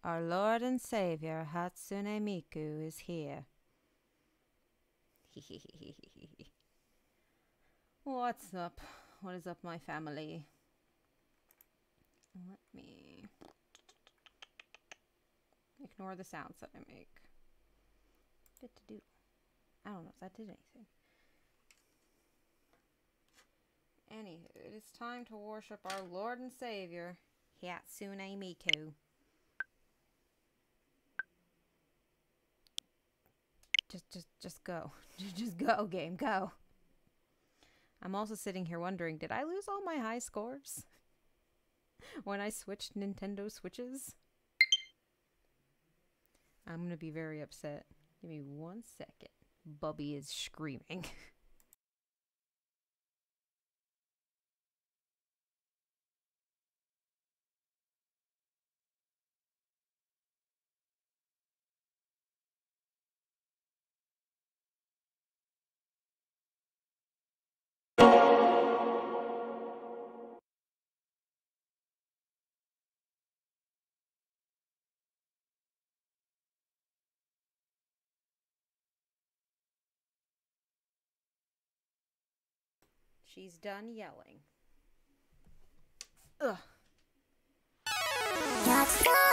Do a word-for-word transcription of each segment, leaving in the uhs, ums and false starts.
Our Lord and Savior, Hatsune Miku, is here. What's up? What is up, my family? Let me ignore the sounds that I make. Bit to do. I don't know if that did anything. Anywho, it is time to worship our Lord and Savior, Hatsune Miku. Just, just, just go. Just go, game, go. I'm also sitting here wondering, did I lose all my high scores when I switched Nintendo Switches? I'm gonna be very upset. Give me one second. Bubby is screaming. She's done yelling. Ugh. I'm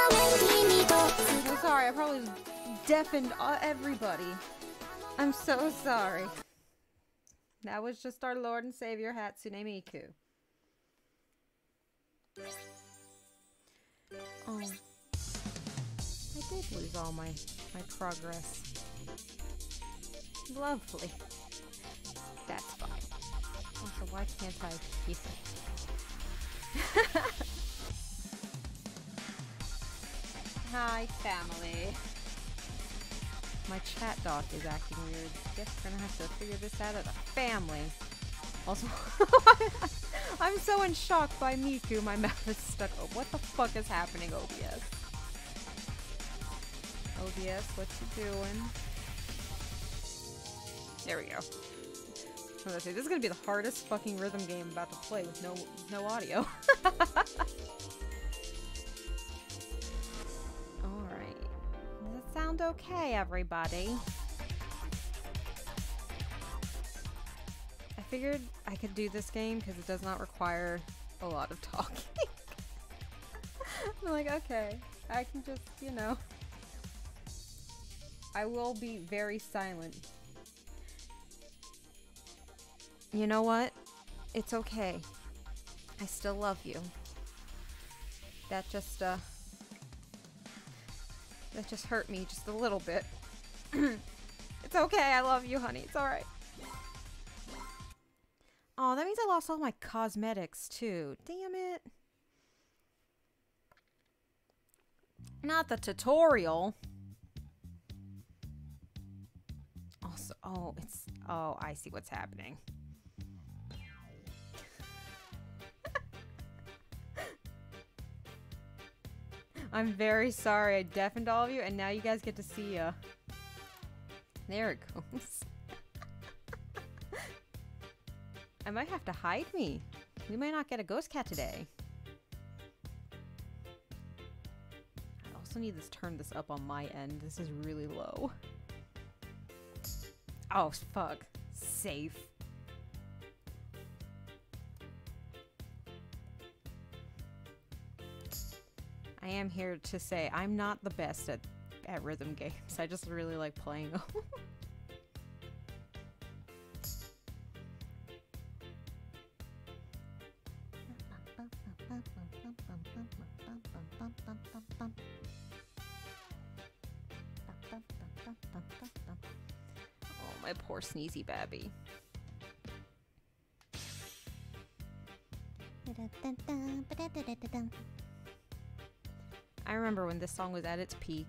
sorry, I probably deafened everybody. I'm so sorry. That was just our Lord and Savior Hatsune Miku. Oh. I did lose all my, my progress. Lovely. That's fine. Also, why can't I keep it? Hi, family. My chat dock is acting weird. Guess we're gonna have to figure this out as a family. Also, I'm so in shock by Miku. My mouth is stuck. Oh, what the fuck is happening, O B S? O B S, what you doing? There we go. I was gonna say, this is gonna be the hardest fucking rhythm game I'm about to play with no no audio. Alright. Does it sound okay, everybody? I figured I could do this game because it does not require a lot of talking. I'm like, okay, I can just, you know. I will be very silent. You know what? It's okay. I still love you. That just, uh... That just hurt me just a little bit. It's okay, I love you, honey. It's alright. Oh, that means I lost all my cosmetics, too. Damn it. Not the tutorial. Also, oh, it's... Oh, I see what's happening. I'm very sorry I deafened all of you, and now you guys get to see, uh... There it goes. I might have to hide me. We might not get a ghost cat today. I also need to turn this up on my end. This is really low. Oh, fuck. Safe. I am here to say I'm not the best at, at rhythm games. I just really like playing them. Oh, my poor sneezy babby. I remember when this song was at its peak.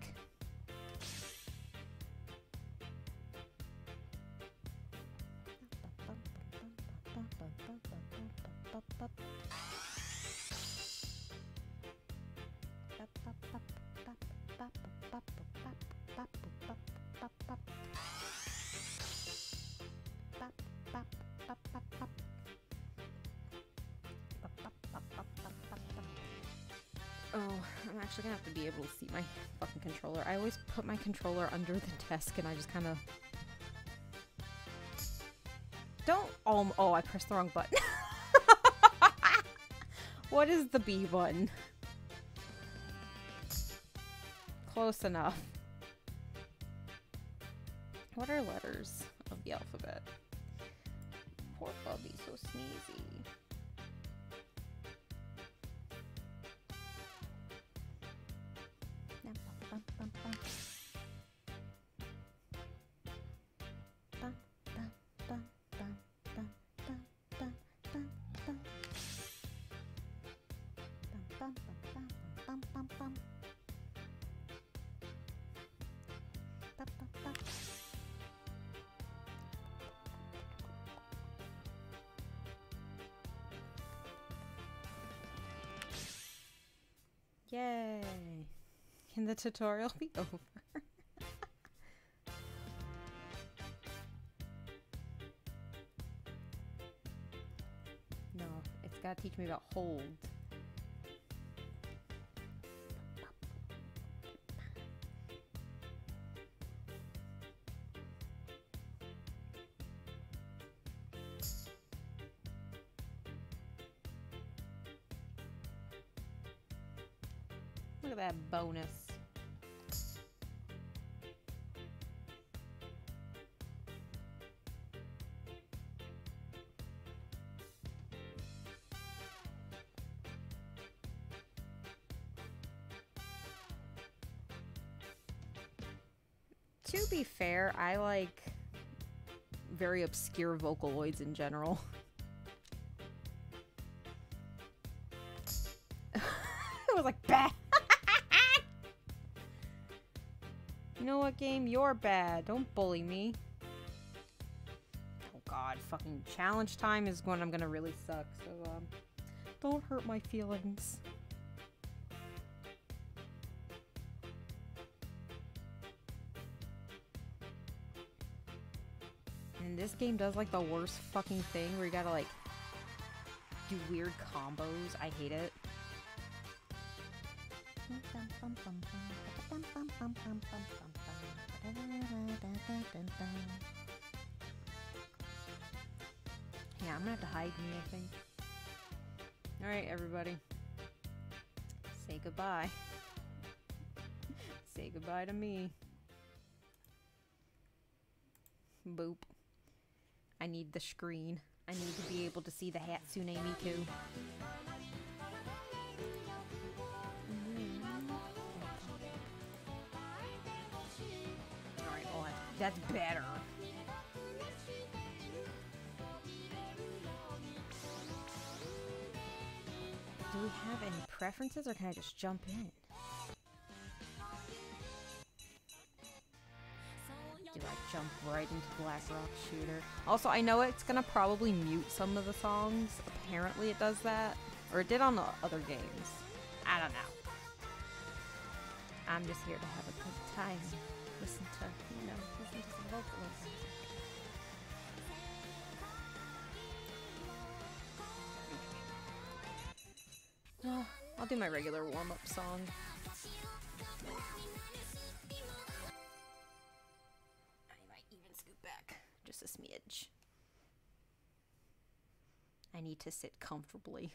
Oh, I'm I'm actually gonna have to be able to see my fucking controller. I always put my controller under the desk and I just kind of... Don't... Oh, oh, I pressed the wrong button. What is the B button? Close enough. What are letters of the alphabet? Poor Bubby, so sneezy. Yay! Can the tutorial be over? No, it's gotta teach me about hold. Look at that bonus. To be fair, I like very obscure Vocaloids in general. It was like, bah! You know what, game? You're bad. Don't bully me. Oh god, fucking challenge time is when I'm gonna really suck, so, um, don't hurt my feelings. And this game does, like, the worst fucking thing where you gotta, like, do weird combos. I hate it. Yeah, I'm gonna have to hide me, I think. Alright, everybody. Say goodbye. Say goodbye to me. Boop. I need the screen. I need to be able to see the Hatsune Miku. Alright, well, that's better. Do we have any preferences, or can I just jump in? Do I jump right into Black Rock Shooter? Also, I know it's gonna probably mute some of the songs. Apparently it does that. Or it did on the other games. I don't know. I'm just here to have a good time. Listen to, you know, listen to some vocals. Oh, I'll do my regular warm-up song. I might even scoot back just a smidge. I need to sit comfortably.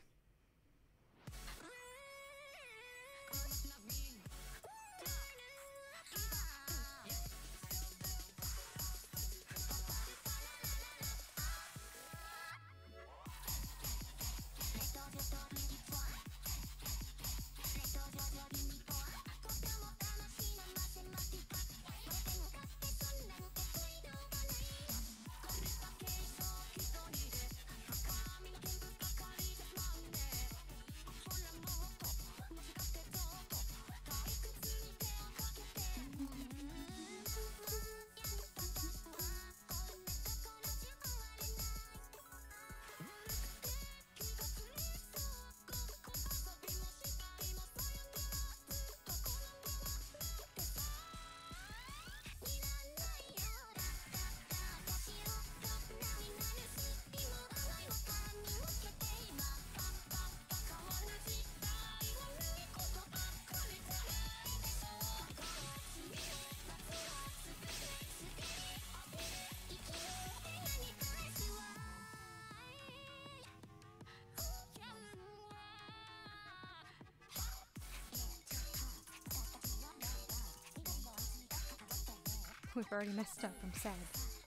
We've already messed up. I'm sad.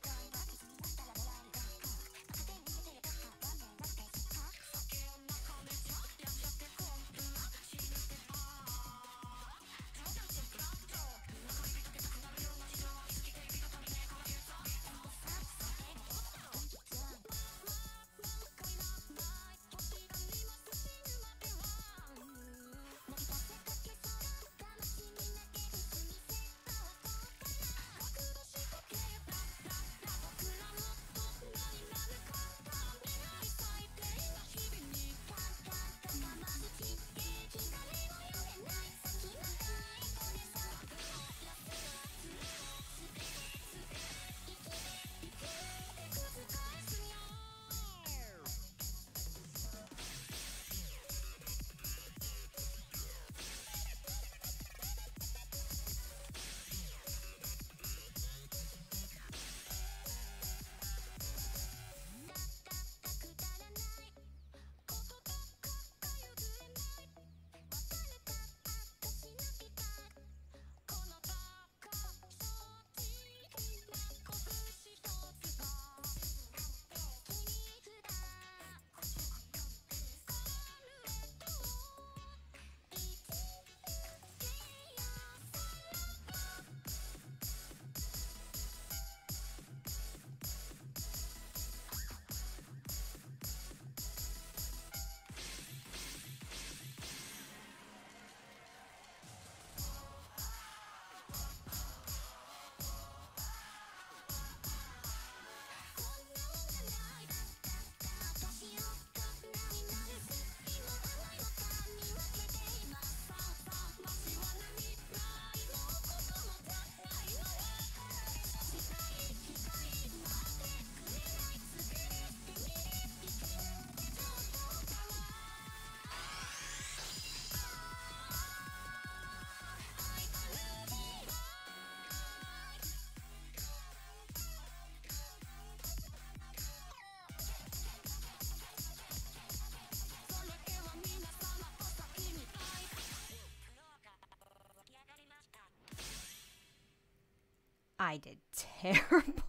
I did terrible.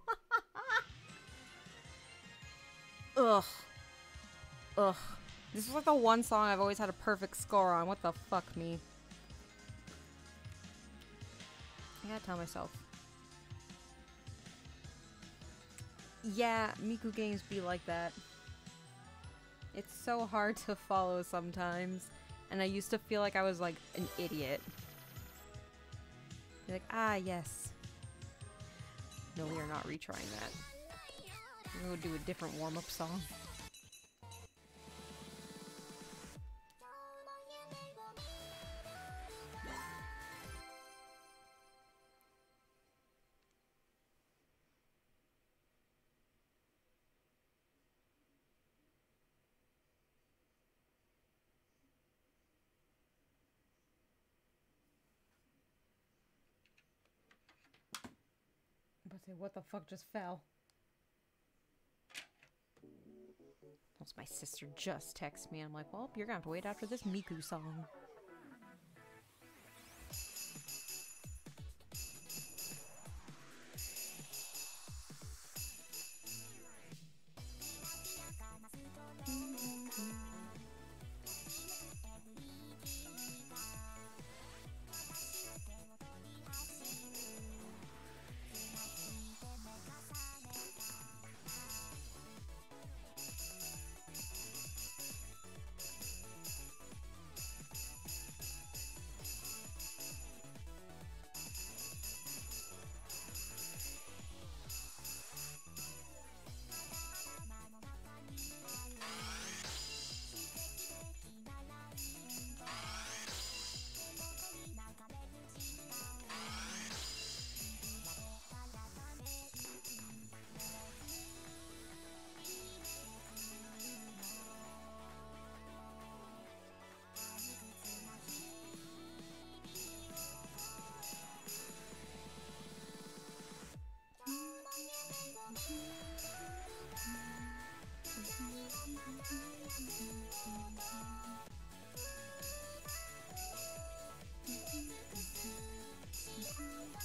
Ugh. Ugh. This is like the one song I've always had a perfect score on. What the fuck, me? I gotta tell myself. Yeah, Miku games be like that. It's so hard to follow sometimes. And I used to feel like I was like an idiot. Be like, ah, yes. No, we are not retrying that. We're gonna do a different warm-up song. Say, what the fuck just fell? Once my sister just texted me, I'm like, well, you're gonna have to wait after this Miku song.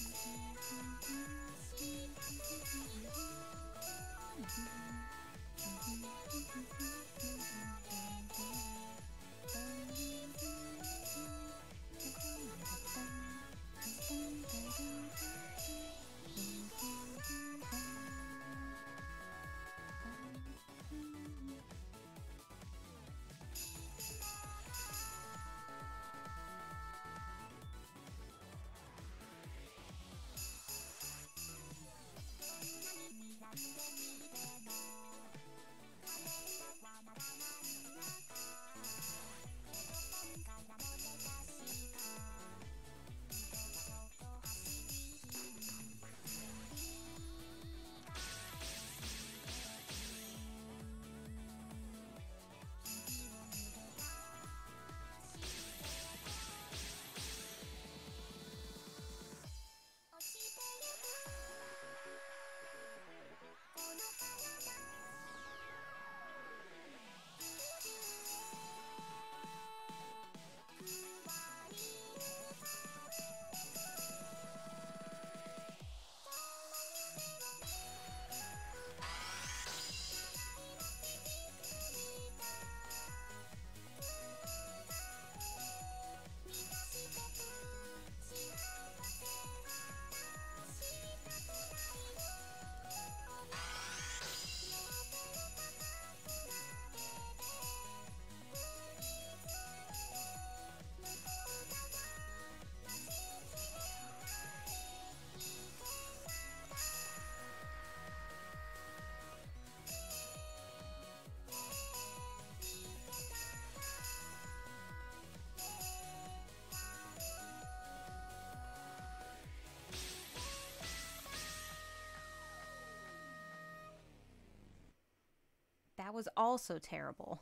That was also terrible.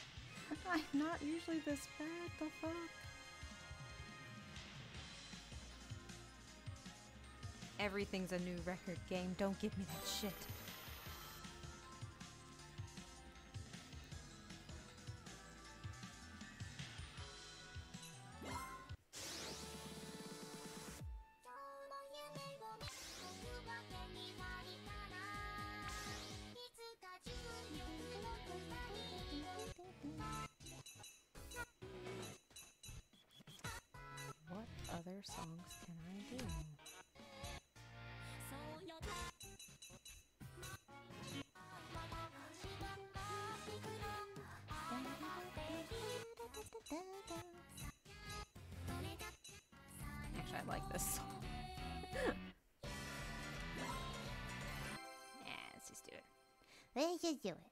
I'm not usually this bad, the fuck? Everything's a new record game. Don't give me that shit. What other songs can I do? Actually, I like this song. Yeah, let's just do it. Let's just do it.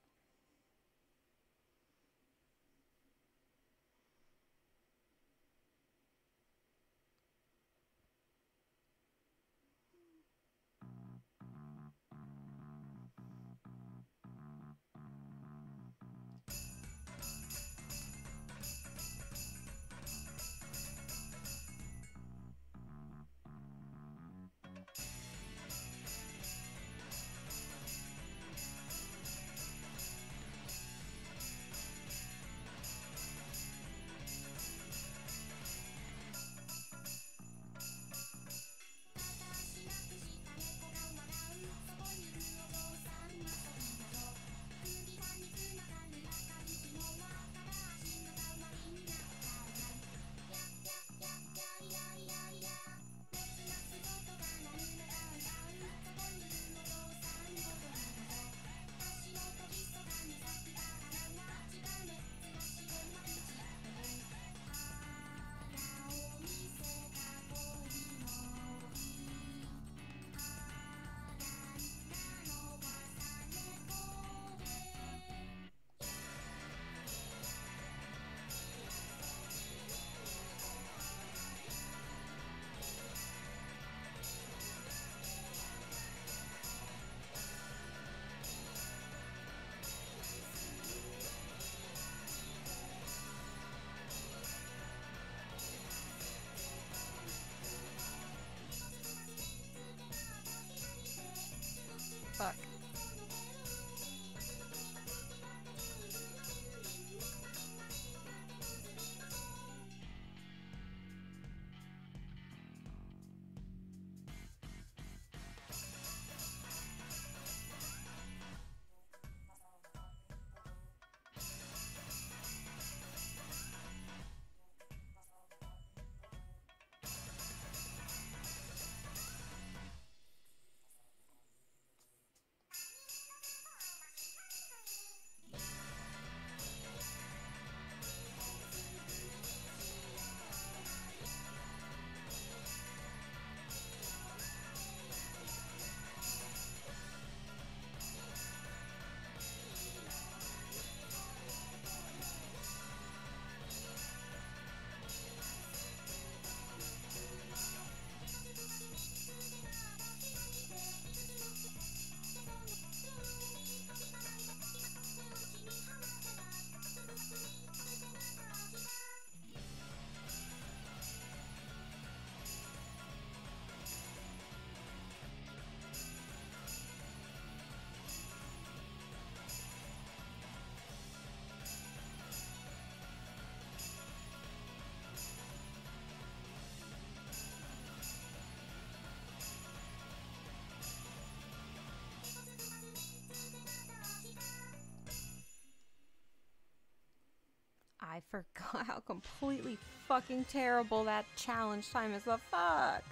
forgot how completely fucking terrible that challenge time is. The fuck?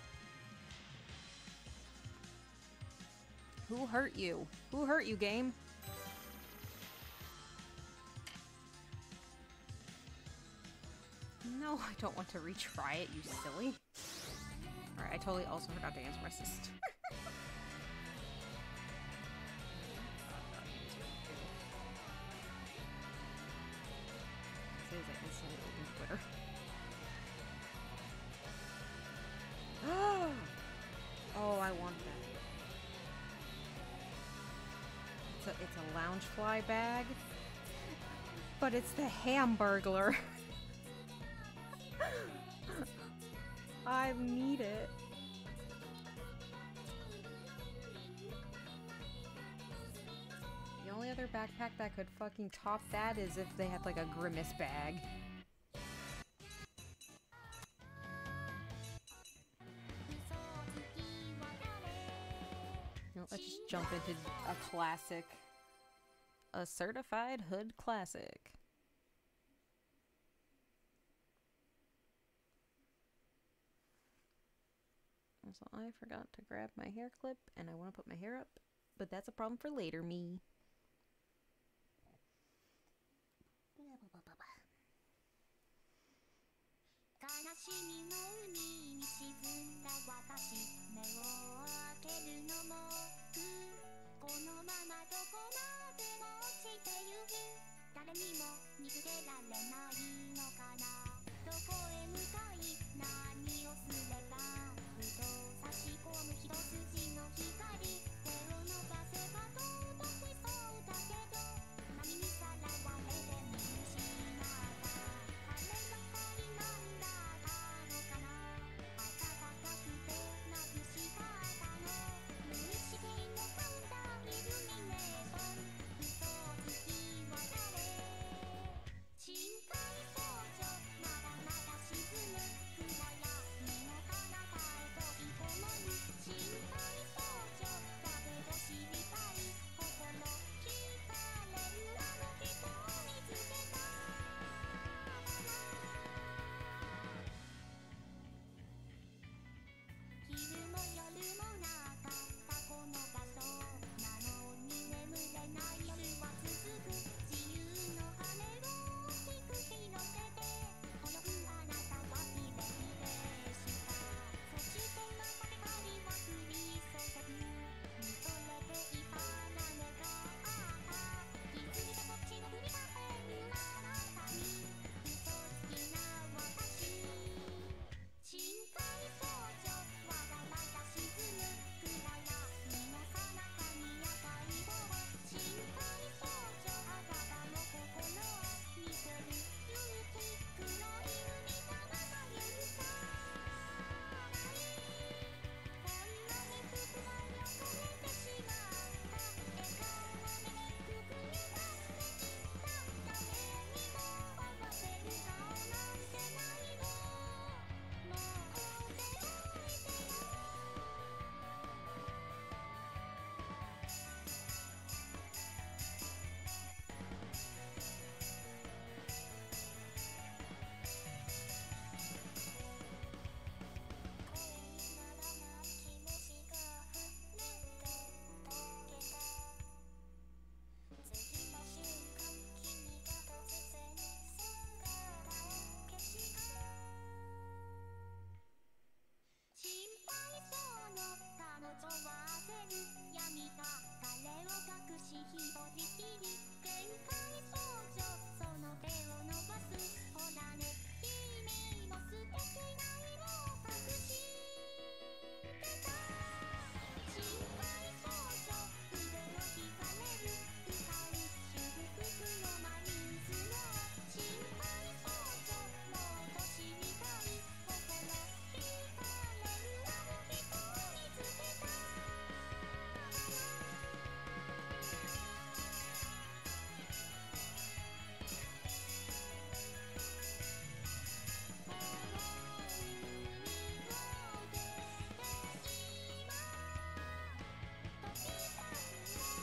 Who hurt you? Who hurt you, game? No, I don't want to retry it, you silly. Alright, I totally also forgot to answer my sister. As soon as I instantly opened Twitter. Oh, I want that. It's a, it's a Loungefly bag, but it's the Hamburglar. I need it. The only other backpack that could fucking top that is if they had like a Grimace bag. You know, let's just jump into a classic. A certified hood classic. So I forgot to grab my hair clip and I want to put my hair up, but that's a problem for later, me.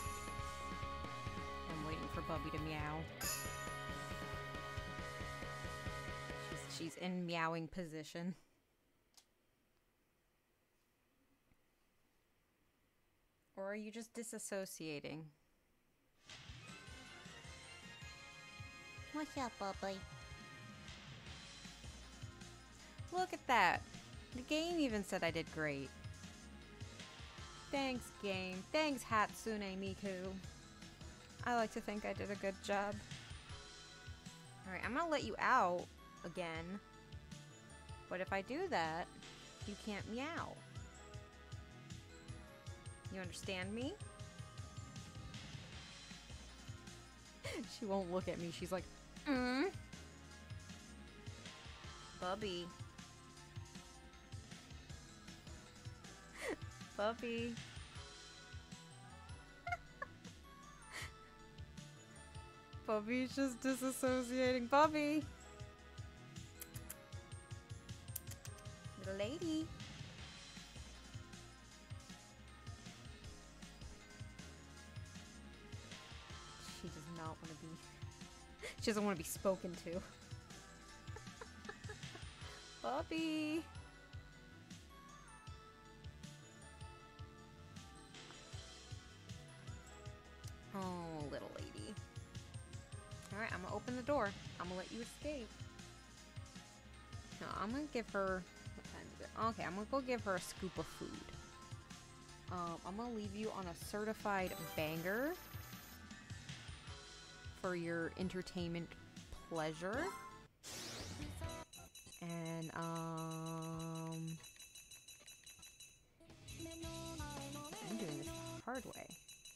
For Bubby to meow. She's in meowing position. Or are you just disassociating? What's up, Bubby? Look at that. The game even said I did great. Thanks, game. Thanks, Hatsune Miku. I like to think I did a good job. Alright, I'm gonna let you out again. But if I do that, you can't meow. You understand me? She won't look at me. She's like, mm. Bubby. Bubby. Bubby's just disassociating. Bubby. Little lady. She does not want to be... She doesn't want to be spoken to. Bubby. Oh, little lady. Alright, I'm gonna open the door. I'm gonna let you escape. No, I'm gonna give her... What time is it? Okay, I'm gonna go give her a scoop of food. Um, I'm gonna leave you on a certified banger for your entertainment pleasure. And, um... I'm doing this the hard way.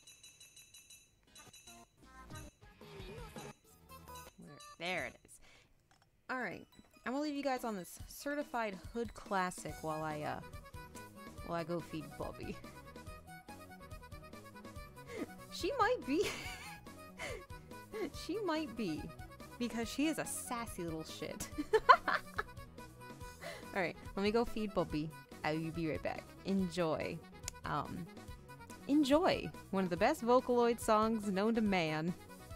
There it is. Alright. I'm gonna leave you guys on this certified hood classic while I, uh, while I go feed Bubby. She might be. She might be. Because she is a sassy little shit. Alright, let me go feed Bubby. I will be right back. Enjoy. Um, enjoy. One of the best Vocaloid songs known to man.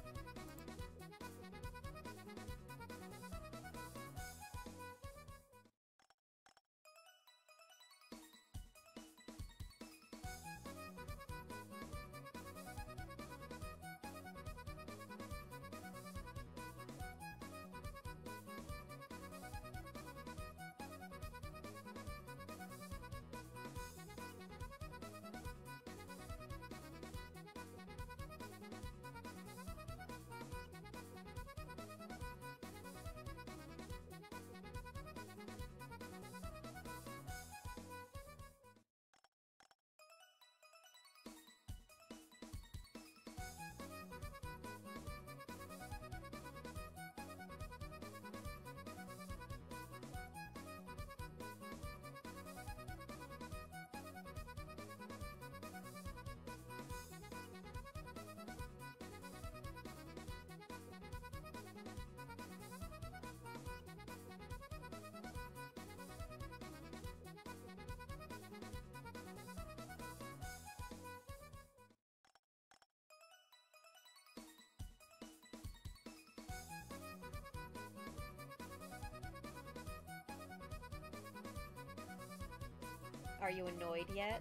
Are you annoyed yet?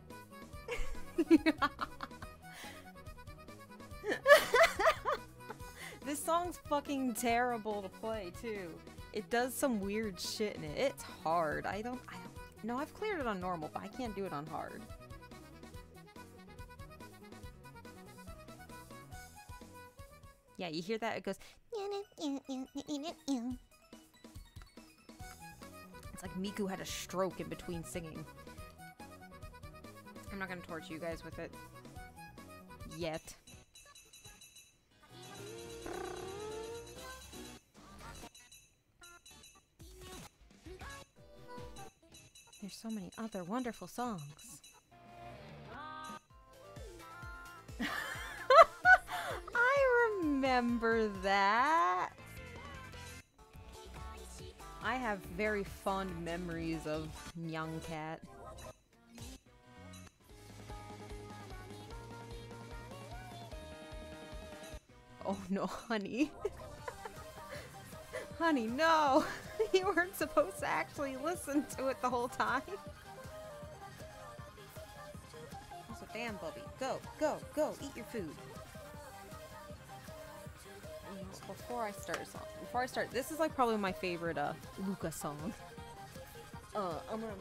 This song's fucking terrible to play too. It does some weird shit in it. It's hard. I don't I don't No, I've cleared it on normal, but I can't do it on hard. Yeah, you hear that? It goes. It's like Miku had a stroke in between singing. I'm not gonna torture you guys with it. Yet. There's so many other wonderful songs. I remember that. I have very fond memories of Young Cat. Oh no, honey. Honey, no! You weren't supposed to actually listen to it the whole time. Also, damn, Bubby. Go, go, go, eat your food. Before I start a song, before I start, this is like probably my favorite uh, Luca song. Uh, I'm gonna...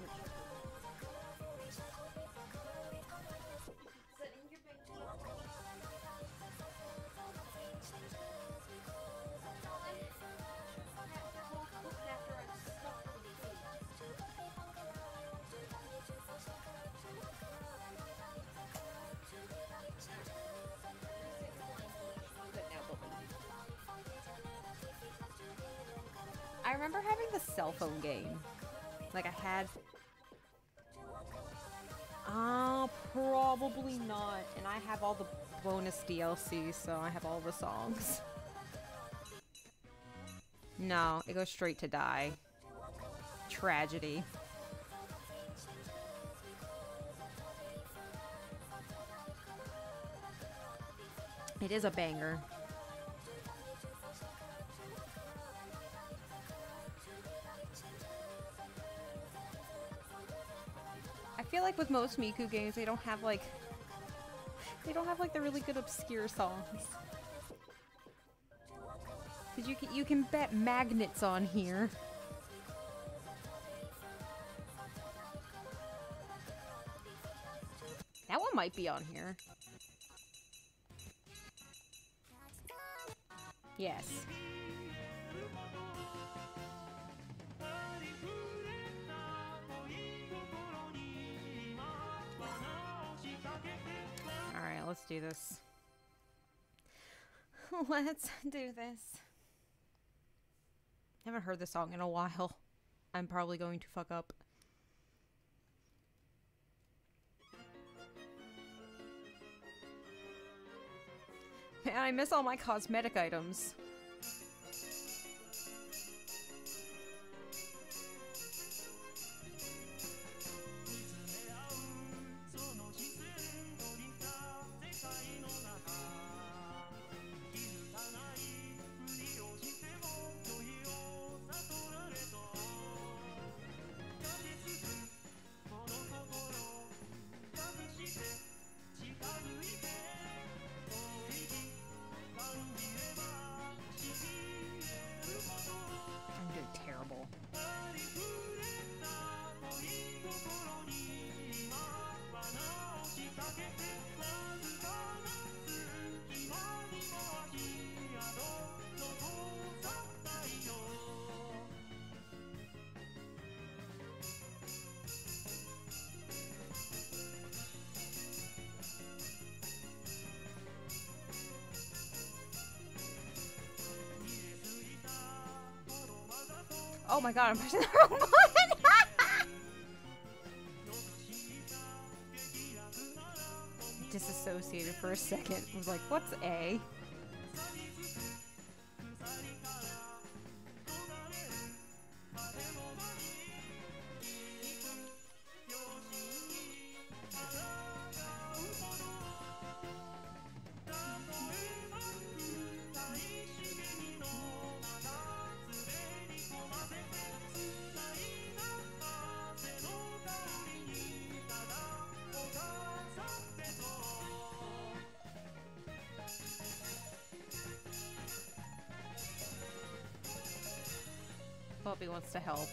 I remember having the cell phone game. Like I had... Ah, uh, probably not. And I have all the bonus D L C, so I have all the songs. No, it goes straight to die. Tragedy. It is a banger. I feel like with most Miku games, they don't have like, they don't have like the really good obscure songs. Cause you can you can bet magnets on here. That one might be on here. Yes. Alright, let's do this. Let's do this. I haven't heard this song in a while. I'm probably going to fuck up. Man, I miss all my cosmetic items. Oh my god, I'm pressing the wrong button! Disassociated for a second. I was like, what's A? Bobby wants to help.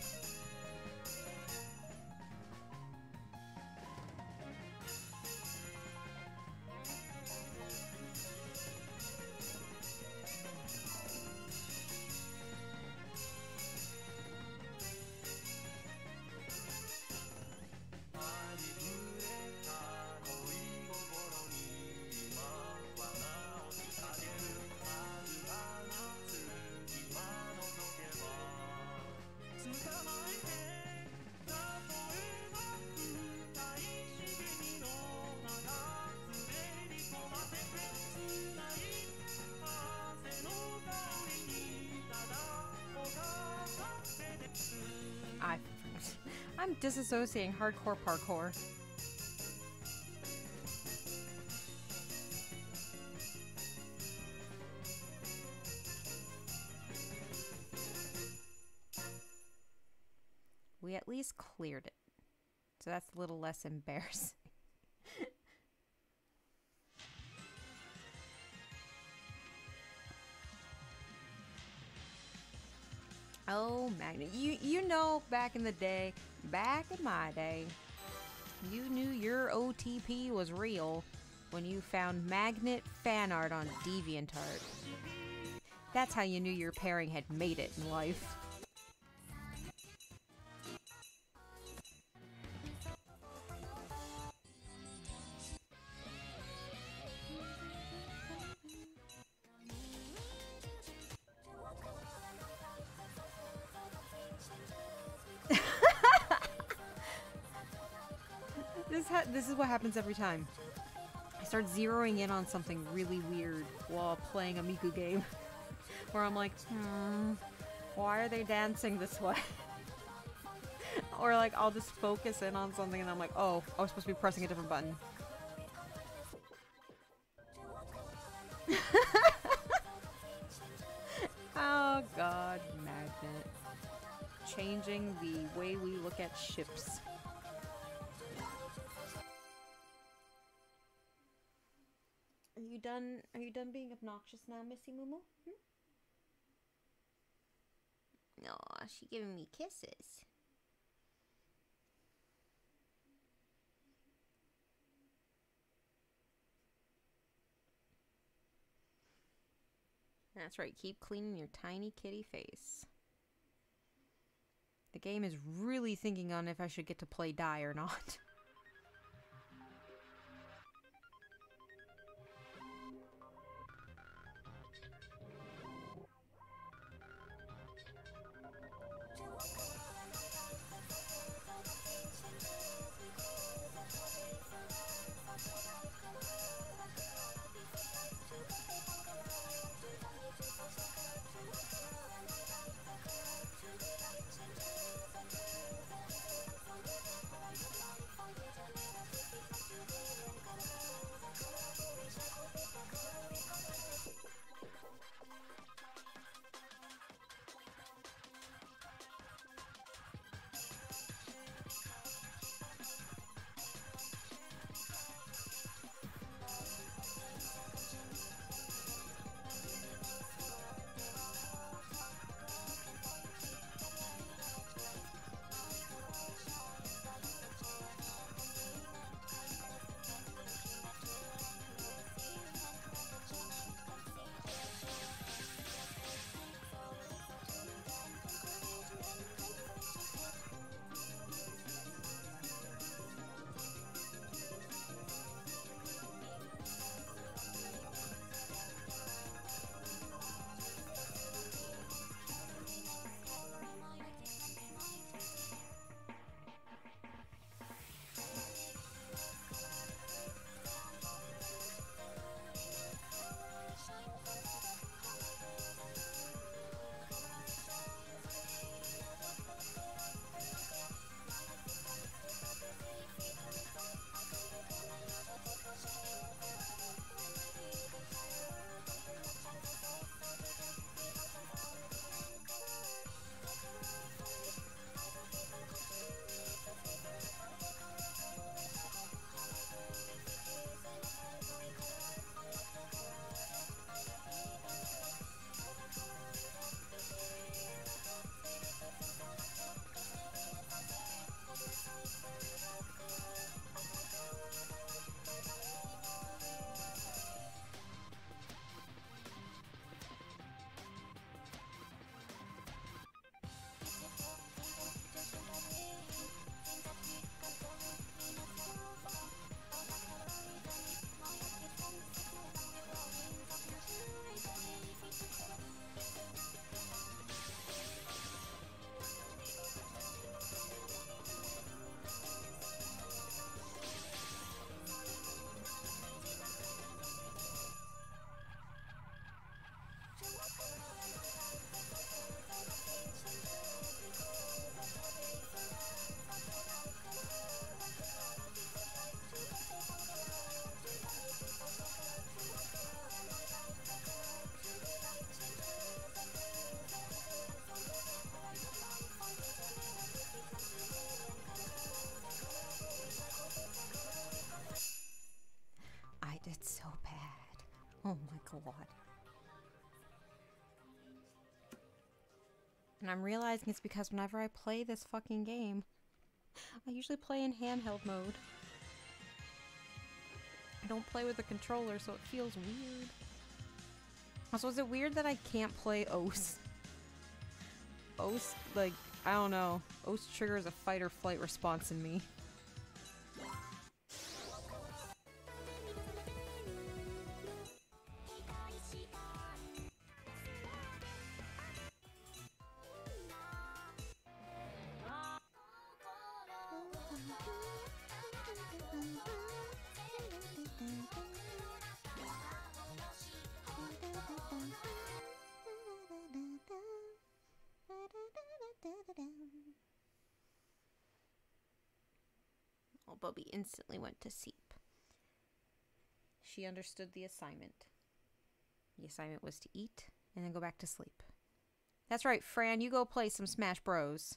I, I'm disassociating hardcore parkour. least cleared it. So that's a little less embarrassing. Oh, Magnet. You, you know, back in the day, back in my day, you knew your O T P was real when you found Magnet fan art on DeviantArt. That's how you knew your pairing had made it in life. This ha this is what happens every time. I start zeroing in on something really weird while playing a Miku game. Where I'm like, hmm, why are they dancing this way? Or like, I'll just focus in on something and I'm like, oh, I was supposed to be pressing a different button. Oh god, Magnet. Changing the way we look at ships. Are you done? Are you done being obnoxious now, Missy Mumu? Hmm? Aw, she giving me kisses. That's right, keep cleaning your tiny kitty face. The game is really thinking on if I should get to play die or not. Oh my god. And I'm realizing it's because whenever I play this fucking game, I usually play in handheld mode. I don't play with a controller, so it feels weird. Also, is it weird that I can't play O S? O S, like, I don't know. O S triggers a fight or flight response in me. Oh, Bubby instantly went to sleep. She understood the assignment. The assignment was to eat and then go back to sleep. That's right, Fran, you go play some Smash Bros.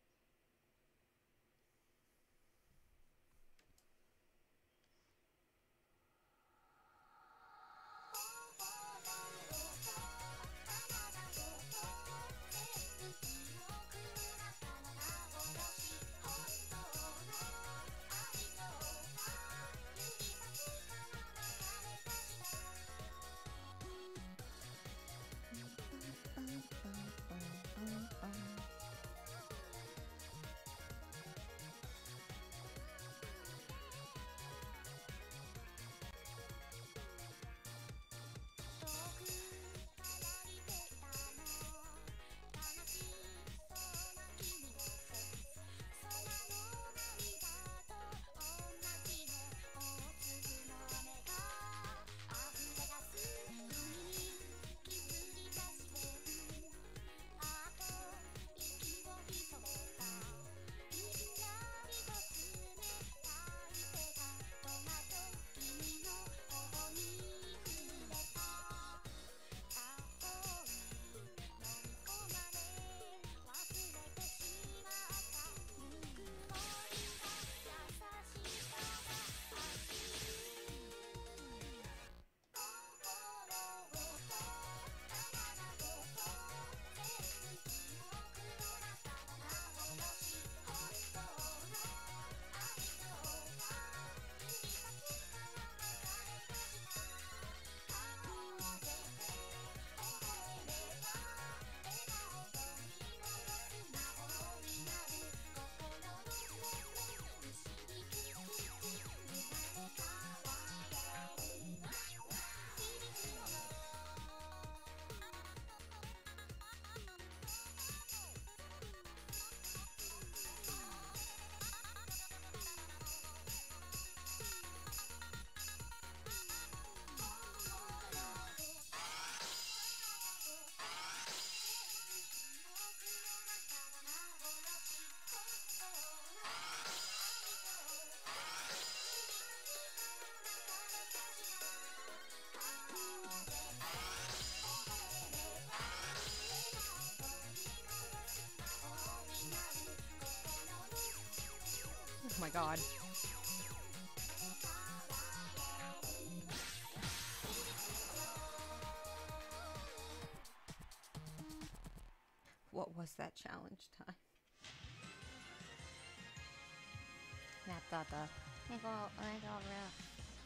Oh my god. What was that challenge time? Natata. I go, I go rough.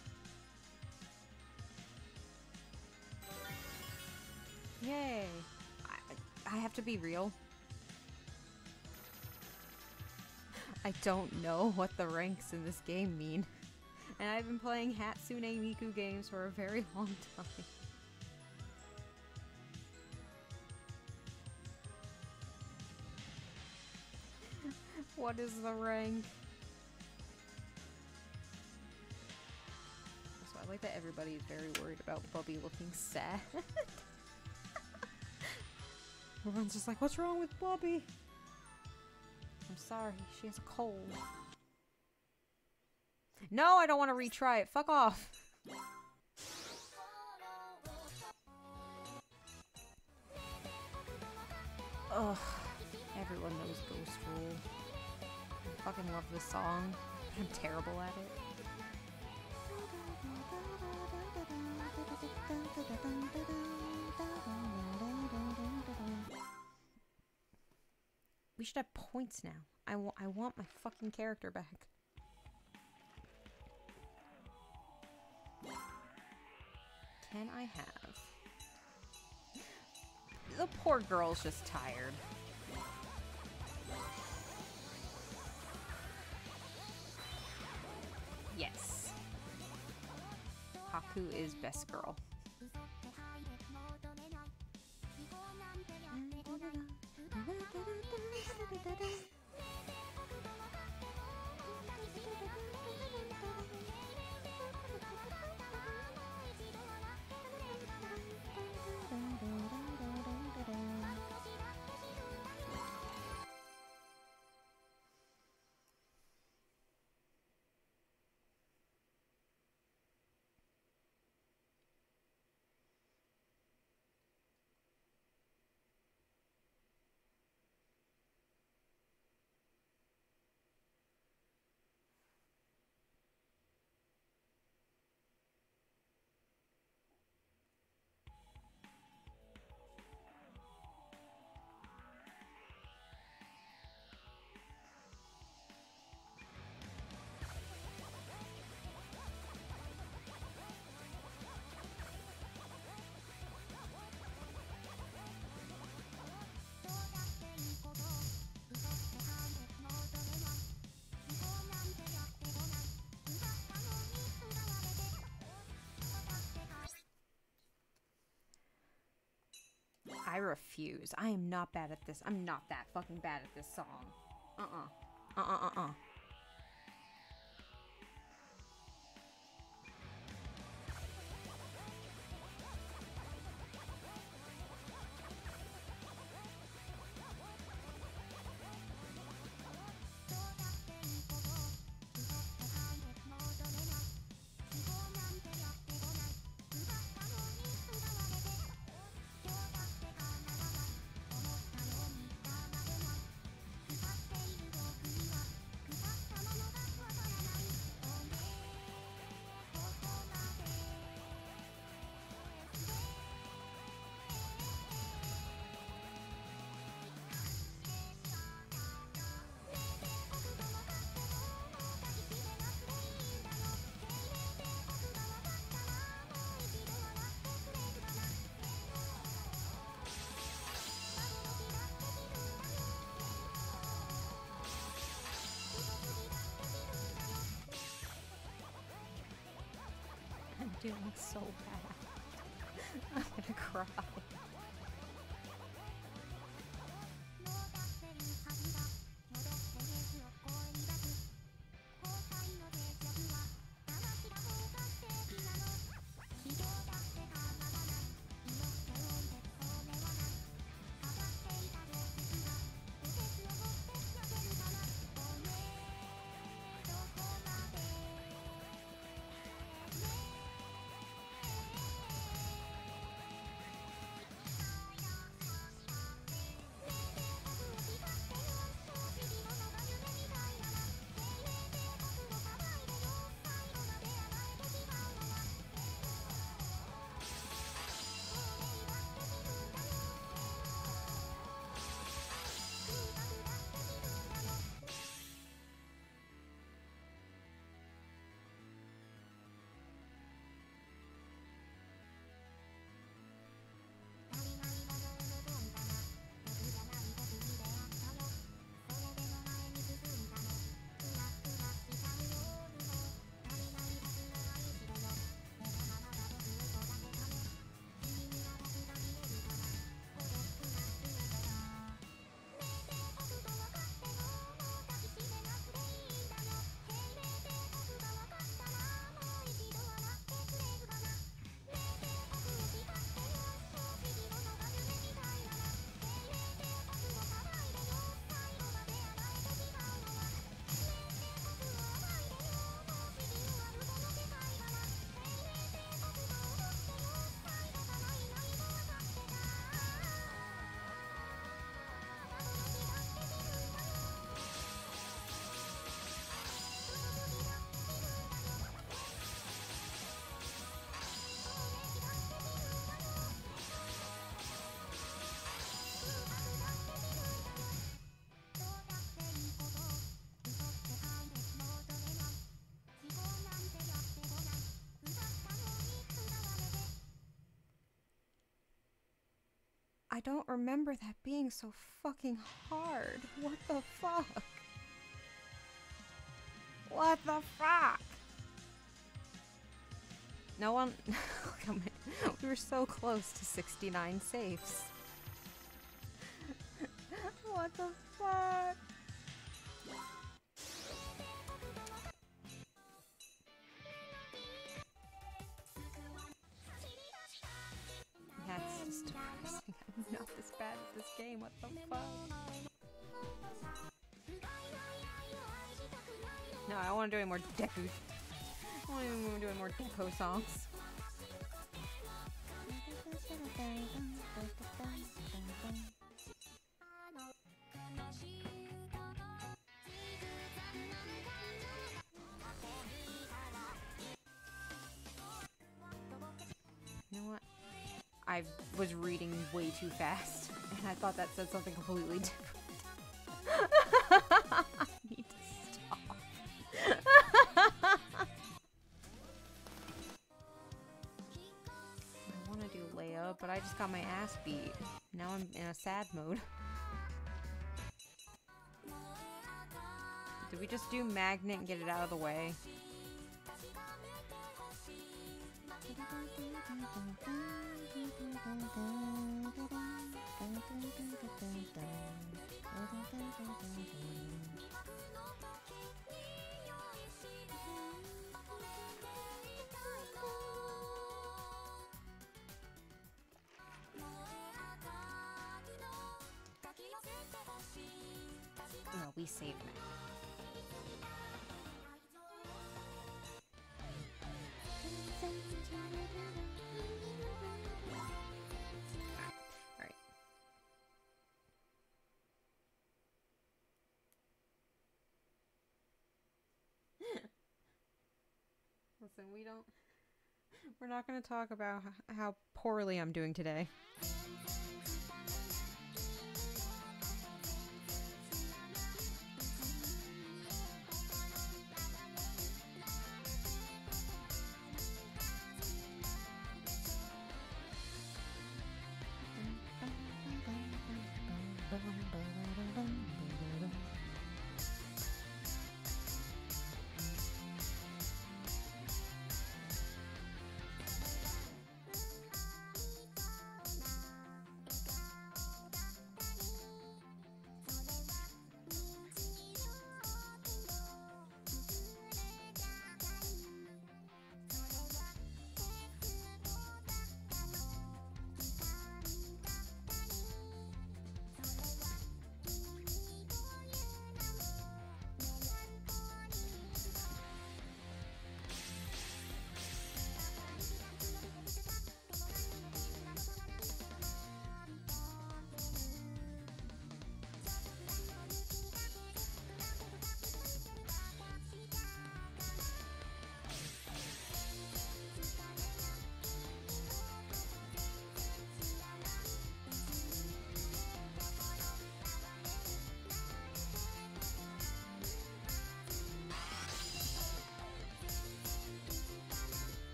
Yay! I, I have to be real. I don't know what the ranks in this game mean. And I've been playing Hatsune Miku games for a very long time. What is the rank? So I like that everybody is very worried about Bubby looking sad. Everyone's just like, what's wrong with Bubby? I'm sorry, she has a cold. No, I don't want to retry it. Fuck off. Ugh. Everyone knows Ghost Rule. I fucking love this song. I'm terrible at it. should have points now. I, wa I want my fucking character back. Can I have? The poor girl's just tired. Yes. Haku is best girl. I refuse. I am not bad at this. I'm not that fucking bad at this song. Uh-uh. Uh-uh-uh-uh. I'm doing so bad. I'm gonna cry. I don't remember that being so fucking hard. What the fuck? What the fuck? No one... We were so close to sixty-nine safes. What the fuck? That's just depressing. I'm not this bad at this game. What the fuck? No, I don't want to do any more Deku. I don't even want to do any more Deco songs. You know what? I was reading way too fast, and I thought that said something completely different. I need to stop. I want to do Leia, but I just got my ass beat. Now I'm in a sad mode. Did we just do Magnet and get it out of the way? No, we saved it. Alright. Listen, we don't... We're not going to talk about how poorly I'm doing today.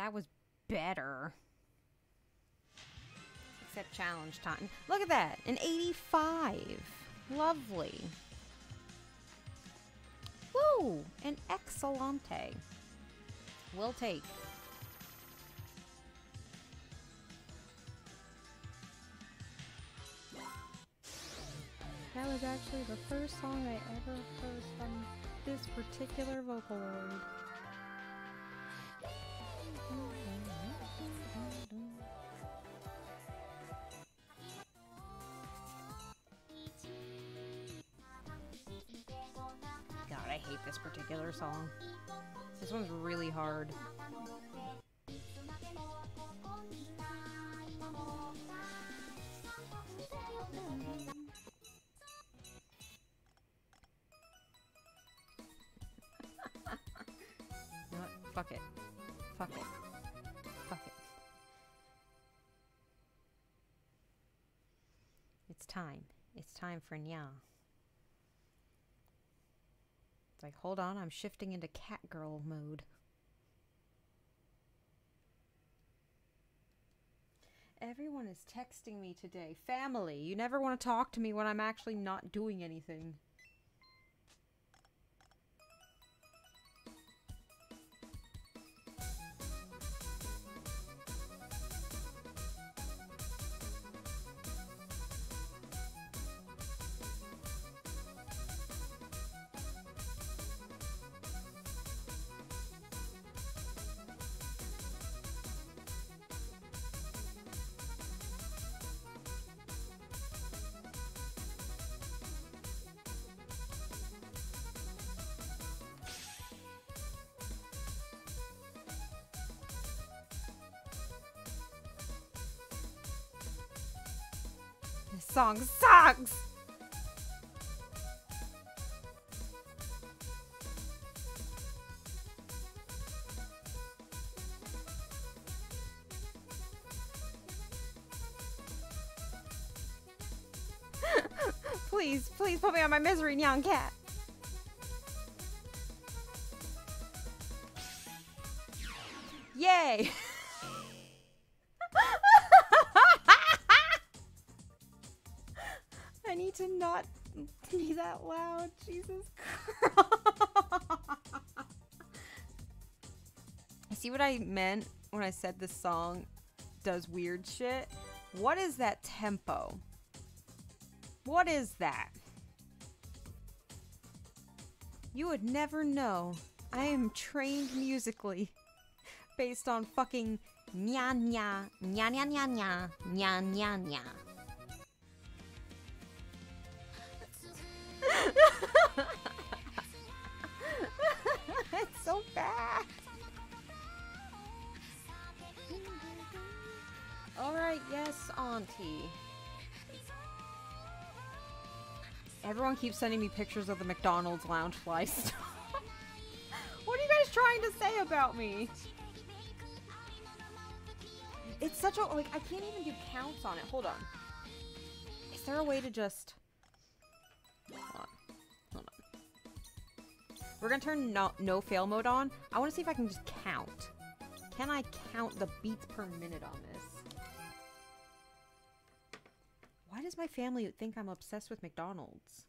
That was better. Except challenge time. Look at that! An eighty-five! Lovely. Woo! An excellente. We'll take. That was actually the first song I ever heard from this particular Vocaloid. God, I hate this particular song. This one's really hard. You know what? Fuck it. Fuck it. Fuck it. It's time. It's time for Nya. It's like, hold on, I'm shifting into cat girl mode. Everyone is texting me today. Family, you never want to talk to me when I'm actually not doing anything. This song sucks! Please, please put me on my misery, Nyan Cat. Yay! I need to not be that loud. Jesus Christ. See what I meant when I said this song does weird shit? What is that tempo? What is that? You would never know. I am trained musically based on fucking nya nya nya nya nya nya nya nya nya. It's so bad. Alright, yes, Auntie. Everyone keeps sending me pictures of the McDonald's Loungefly stuff. What are you guys trying to say about me? It's such a, like, I can't even do counts on it. Hold on. Is there a way to just... Hold on. Hold on. We're gonna turn no, no fail mode on. I want to see if I can just count. Can I count the beats per minute on this? Why does my family think I'm obsessed with McDonald's?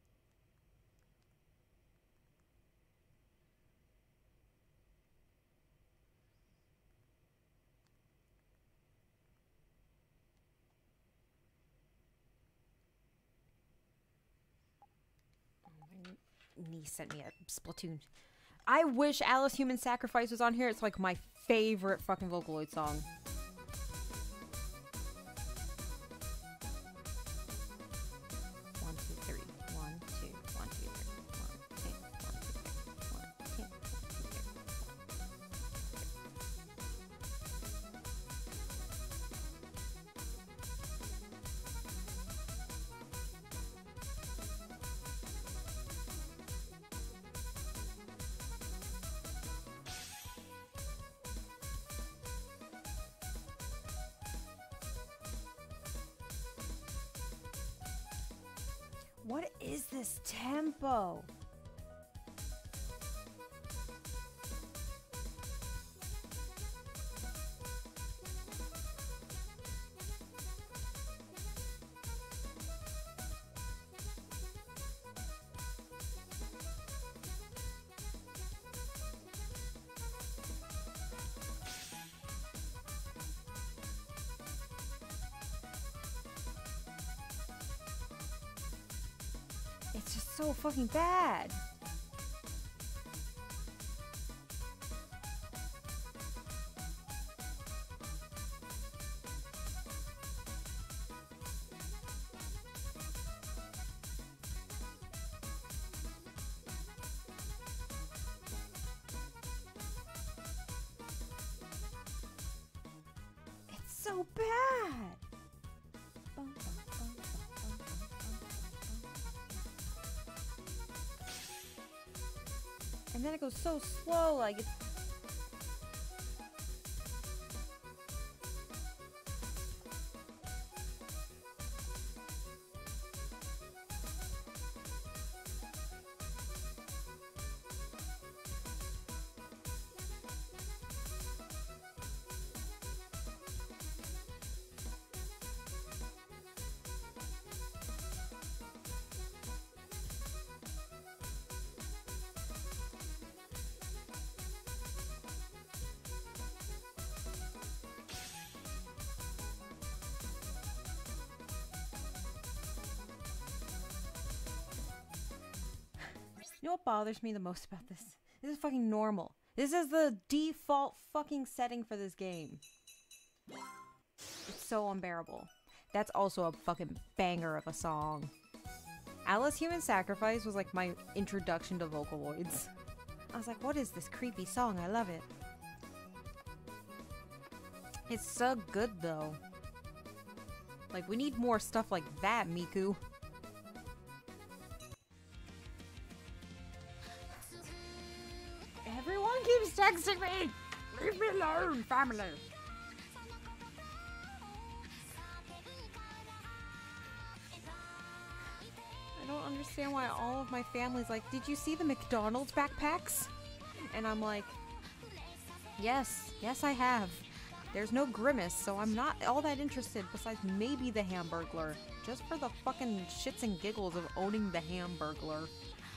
My niece sent me a Splatoon. I wish Alice Human Sacrifice was on here. It's like my favorite fucking Vocaloid song. What is this tempo? so fucking bad. It's so bad. And then it goes so slow, like it's... You know what bothers me the most about this? This is fucking normal. This is the default fucking setting for this game. It's so unbearable. That's also a fucking banger of a song. Alice Human Sacrifice was like my introduction to Vocaloids. I was like, what is this creepy song? I love it. It's so good though. Like, we need more stuff like that, Miku. Everyone keeps texting me! Leave me alone, family! I don't understand why all of my family's like, did you see the McDonald's backpacks? And I'm like, yes, yes I have. There's no Grimace, so I'm not all that interested besides maybe the Hamburglar. Just for the fucking shits and giggles of owning the Hamburglar.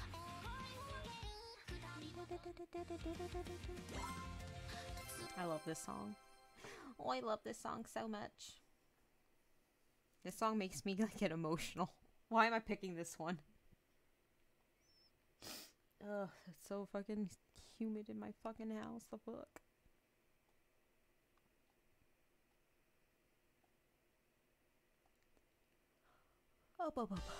I love this song. Oh, I love this song so much. This song makes me like, get emotional. Why am I picking this one? Ugh, it's so fucking humid in my fucking house. The fuck? Up, up, up.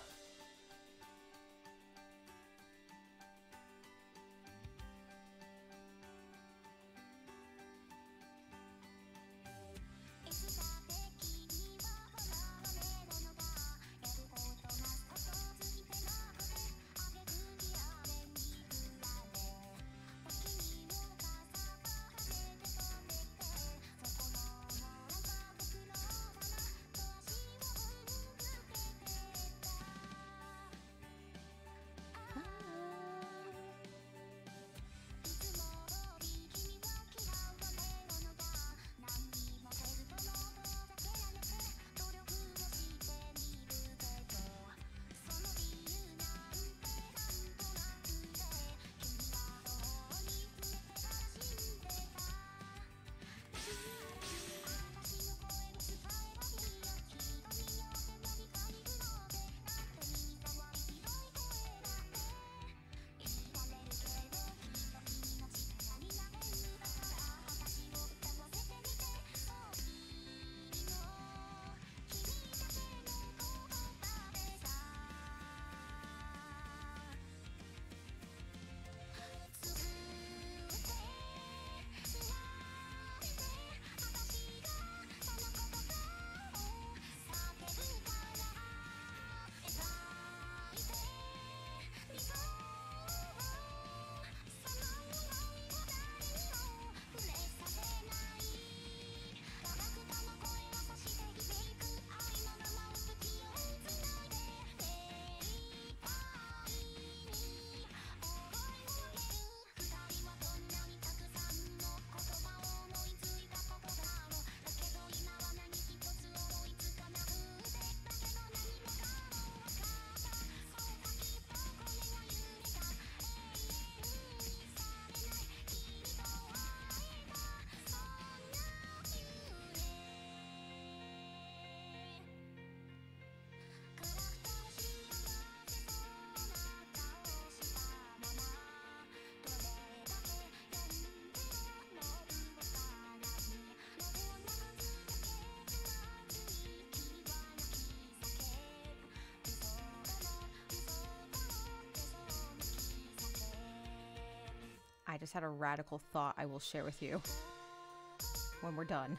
just had a radical thought I will share with you when we're done.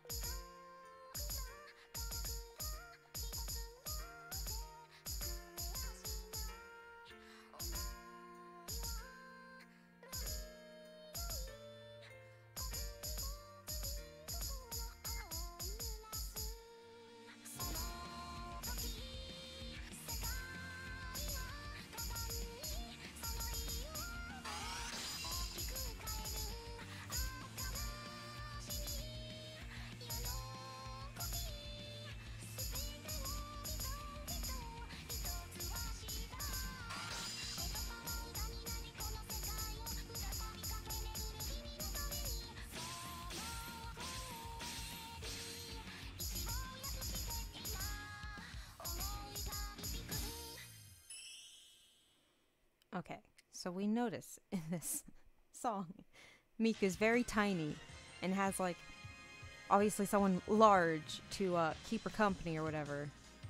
Okay, so we notice in this song, Miku's very tiny and has, like, obviously someone large to uh, keep her company or whatever.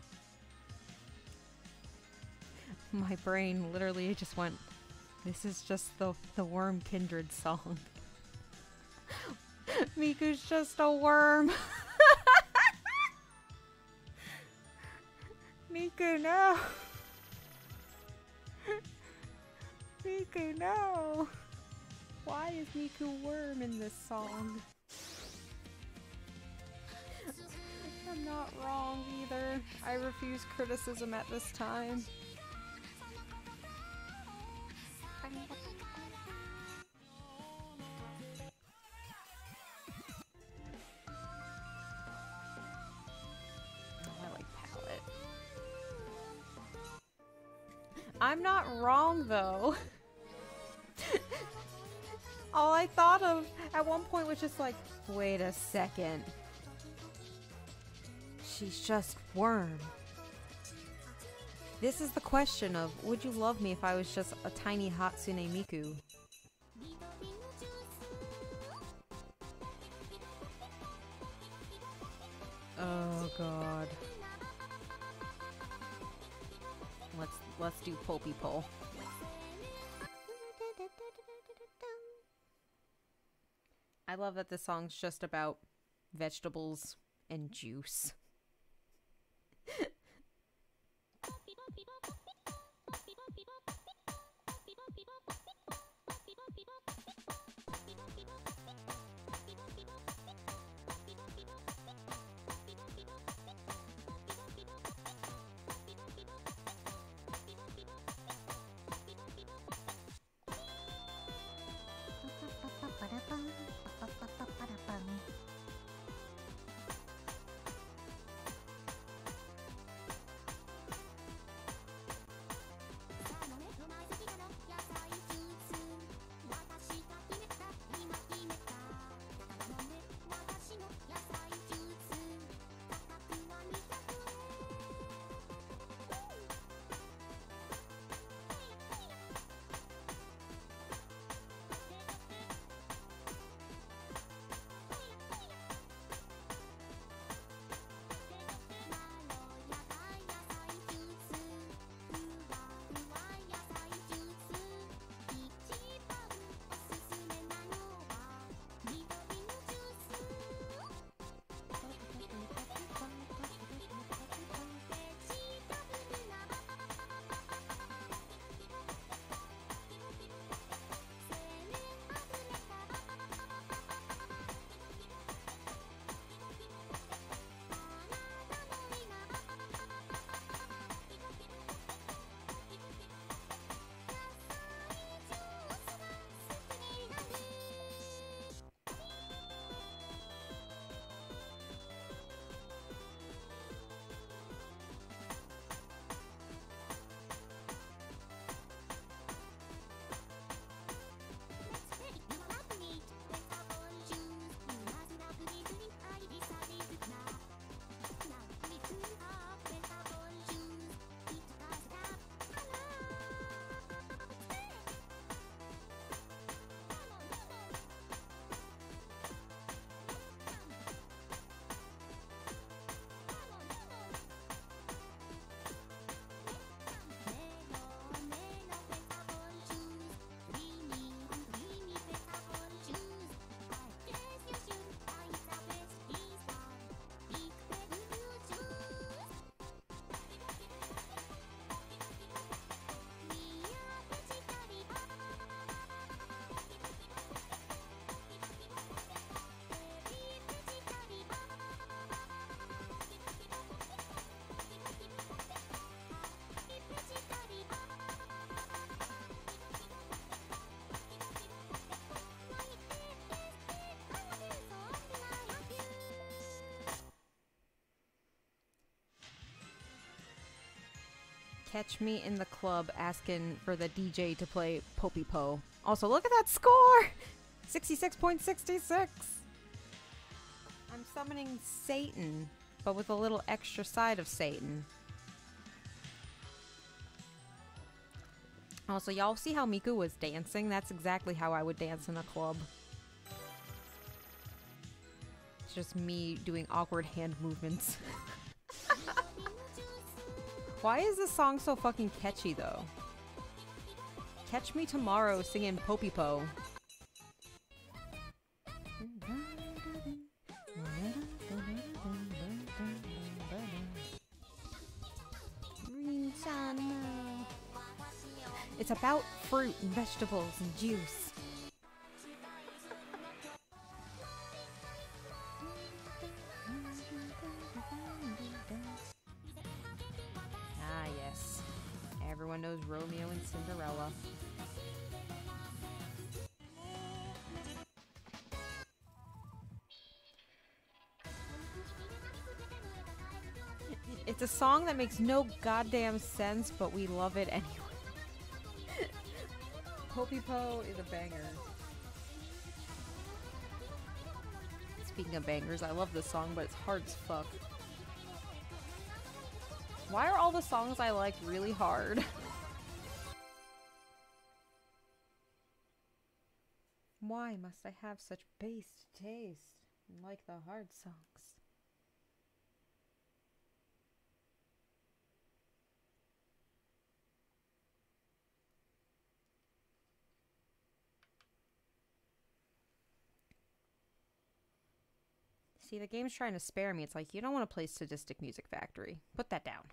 My brain literally just went, this is just the, the Worm Kindred song. Miku's just a worm. Miku, no. Miku, no! Why is Miku worm in this song? I'm not wrong either. I refuse criticism at this time. Oh, I like palette. I'm not wrong though. All I thought of at one point was just like, wait a second. She's just worm. This is the question of, would you love me if I was just a tiny Hatsune Miku? Oh god. Let's let's do Pulpy Pull. I love that this song's just about vegetables and juice. catch me in the club asking for the D J to play Poppy Po. Also, look at that score! sixty-six point six six! I'm summoning Satan, but with a little extra side of Satan. Also, y'all see how Miku was dancing? That's exactly how I would dance in a club. It's just me doing awkward hand movements. Why is this song so fucking catchy, though? Catch me tomorrow singing Poppy Po. It's about fruit and vegetables and juice. Ah, yes. Everyone knows Romeo and Cinderella. It's a song that makes no goddamn sense, but we love it anyway. Poppy Po is a banger. Speaking of bangers, I love this song, but it's hard as fuck. Why are all the songs I like really hard? Why must I have such base taste and like the hard songs? See, the game's trying to spare me. It's like, you don't want to play Sadistic Music Factory. Put that down.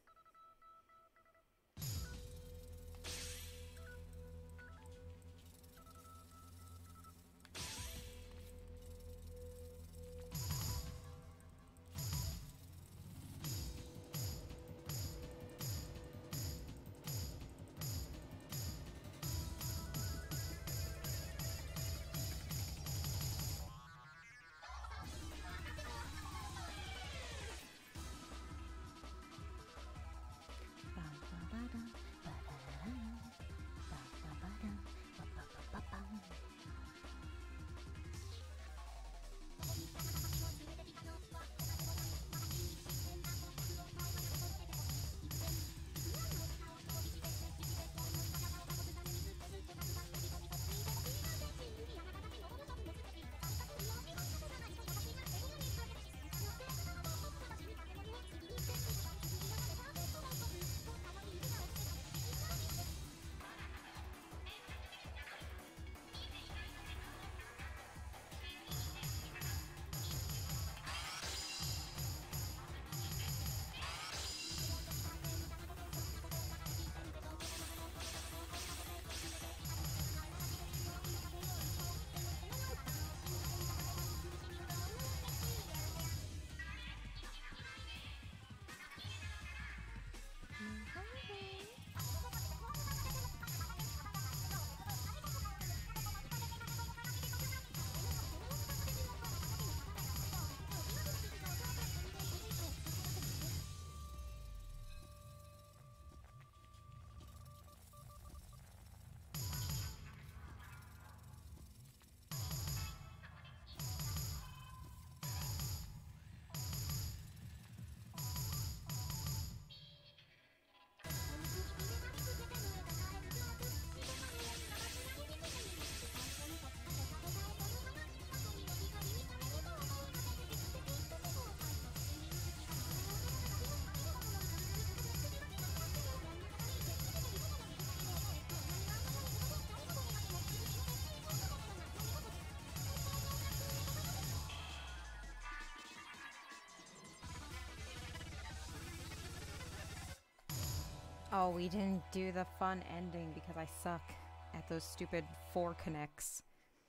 Oh, we didn't do the fun ending because I suck at those stupid four connects.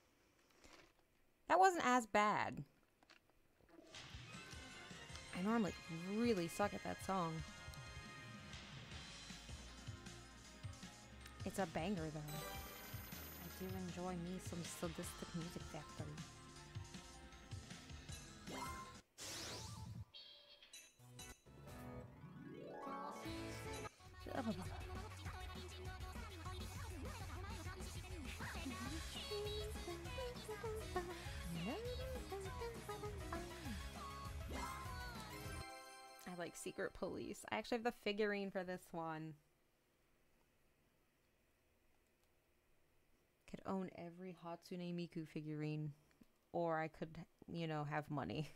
That wasn't as bad. I normally really suck at that song. It's a banger though. I do enjoy me some Sadistic Music Factory. I like Secret Police. I actually have the figurine for this one. Could own every Hatsune Miku figurine. Or I could, you know, have money.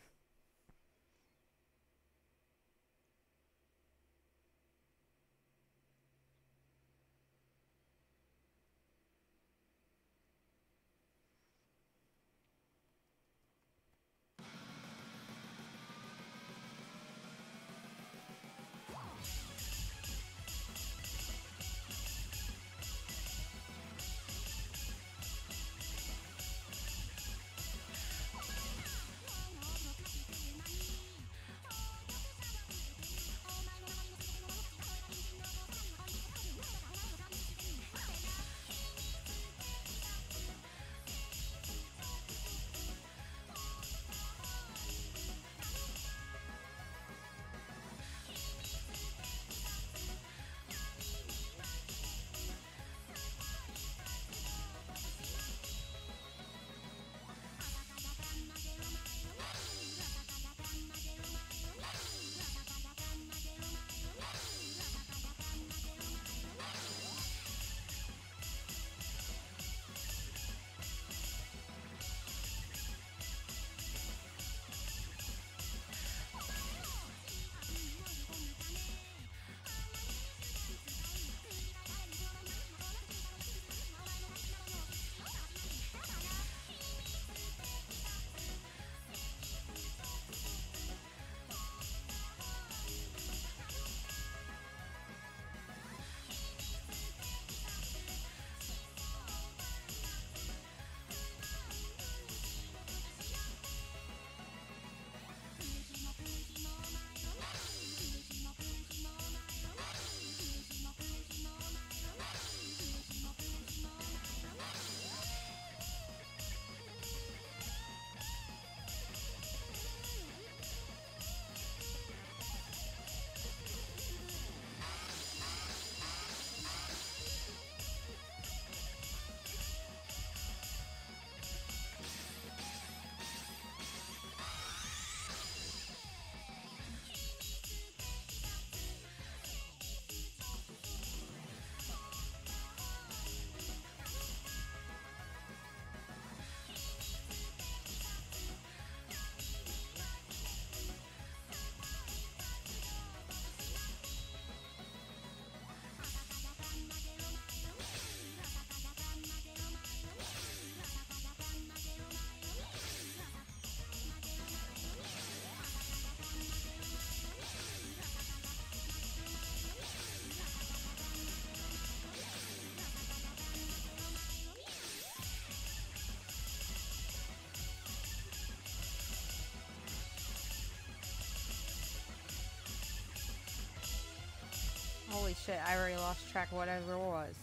Holy shit, I already lost track of whatever it was.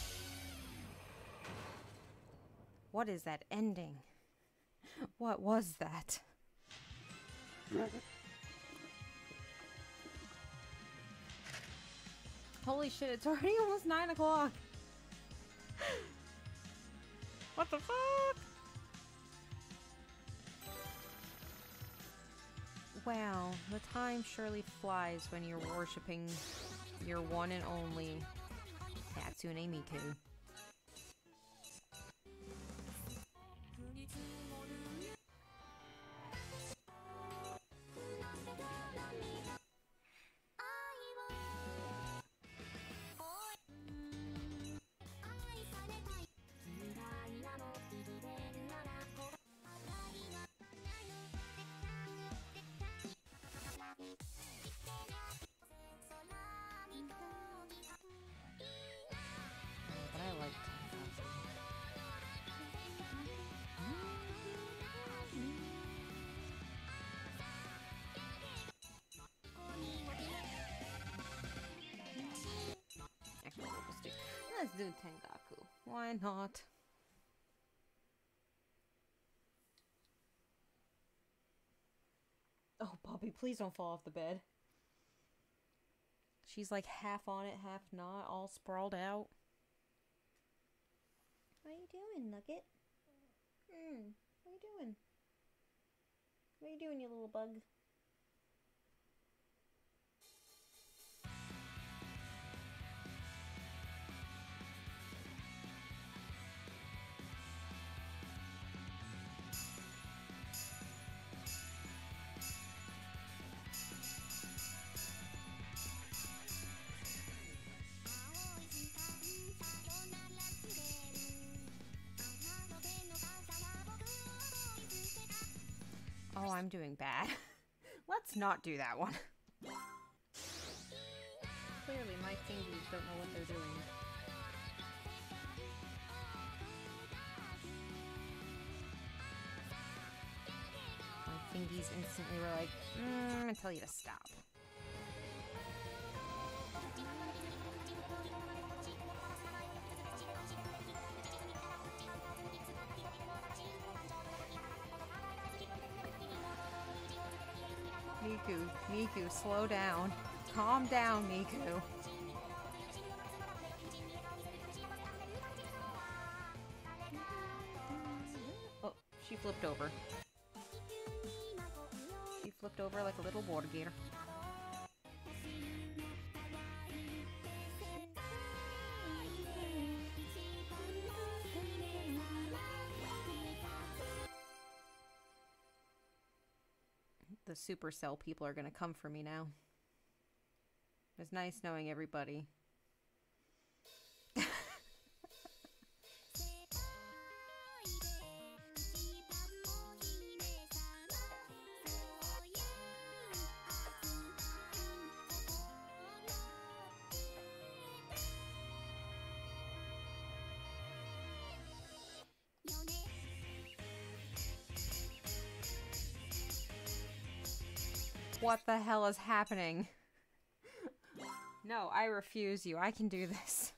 What is that ending? What was that? Holy shit, it's already almost nine o'clock. What the fuck? Wow, the time surely flies when you're worshipping your one and only Hatsune Miku. But I like Actually, we'll just do, let's do Tengaku. Why not? Oh, Bobby, please don't fall off the bed. She's like half on it, half not, all sprawled out. What are you doing, Nugget? Hmm, what are you doing? What are you doing, you little bug? Oh, I'm doing bad. Let's not do that one. Clearly, my fingers don't know what they're doing. My fingies instantly were like, mm, I'm gonna tell you to stop. Miku, Miku, slow down. Calm down, Miku. Oh, she flipped over. She flipped over like a little water gator. The Supercell people are gonna come for me now. It's nice knowing everybody. What the hell is happening? No, I refuse you. I can do this.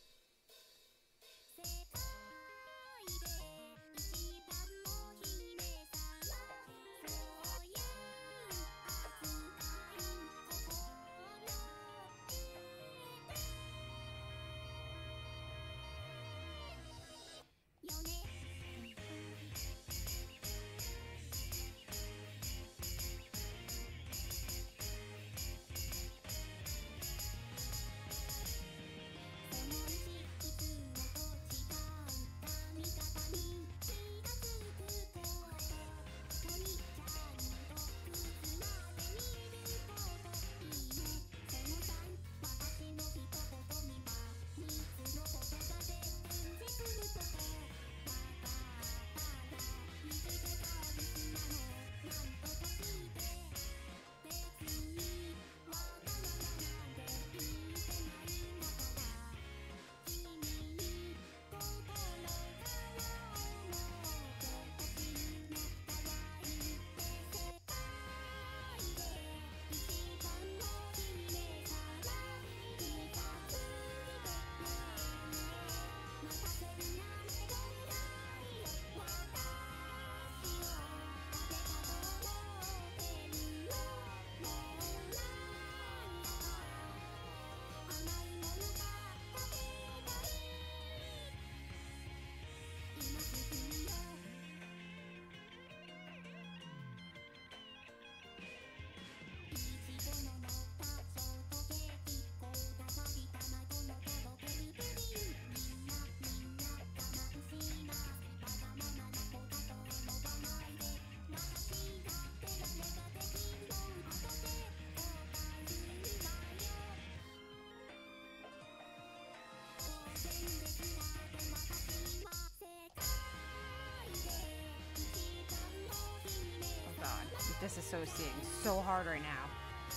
Disassociating so hard right now.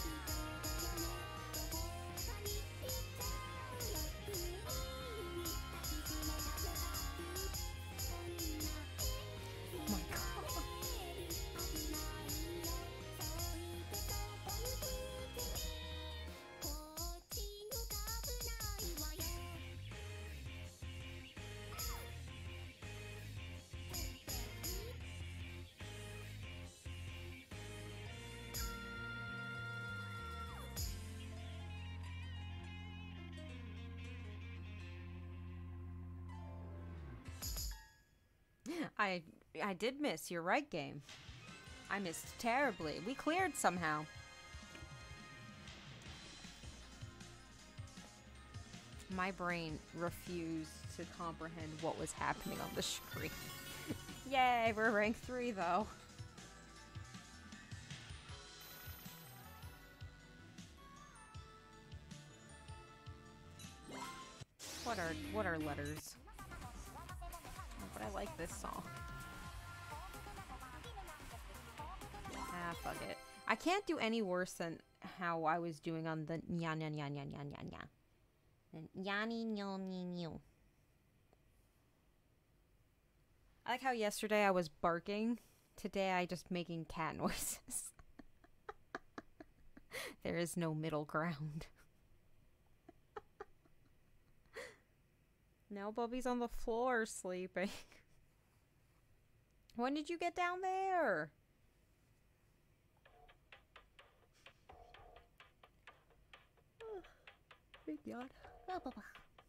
Oh my God. I I did miss. You're right, game. I missed terribly. We cleared somehow. My brain refused to comprehend what was happening on the screen. Yay, we're rank three though. What are what are letters? Oh, but I like this song. Ah, fuck it. I can't do any worse than how I was doing on the nya nya nya nya nya nya nya. Yanny nyo nyo nyo. I like how yesterday I was barking. Today I just making cat noises. There is no middle ground. Now Bubby's on the floor sleeping. When did you get down there? Oh, big yawn. Oh, Bubba.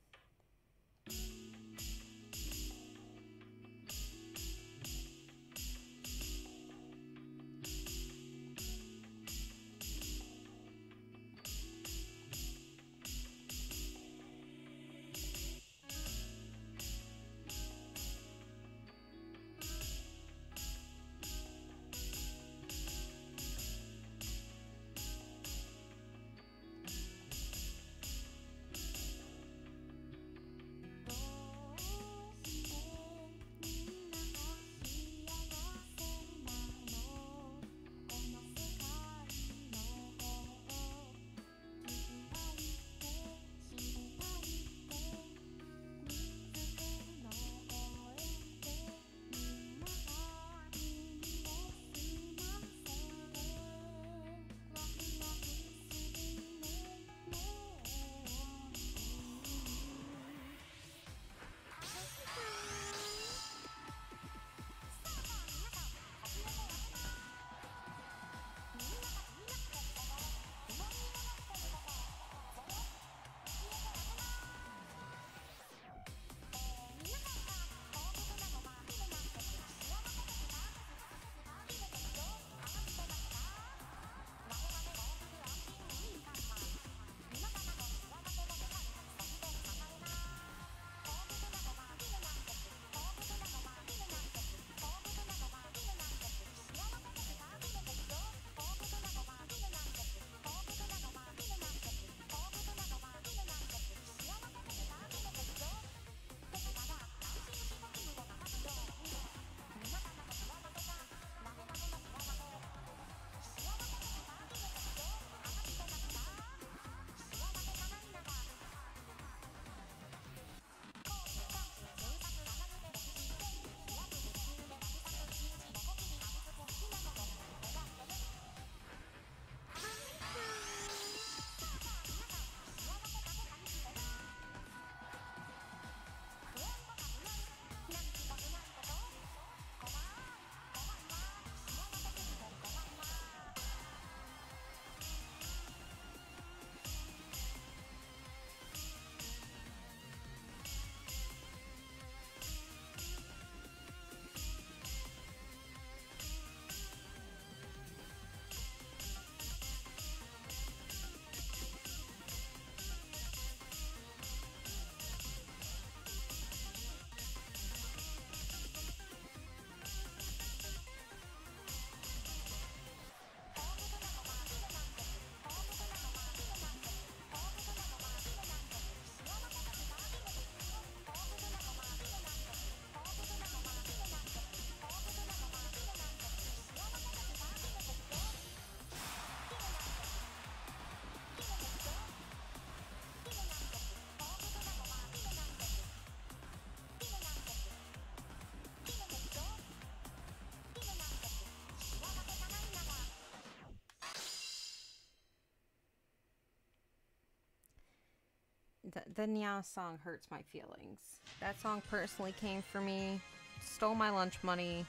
The, the Nya song hurts my feelings. That song personally came for me, stole my lunch money,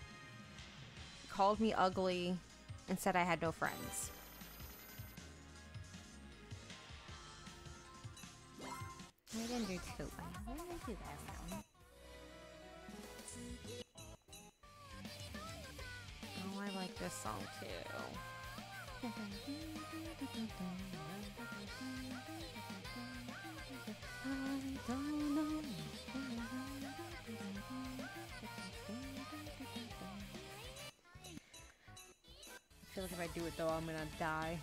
called me ugly, and said I had no friends. I didn't do too bad. I didn't do that well. this song too. I don't know. I feel like if I do it though, I'm gonna die.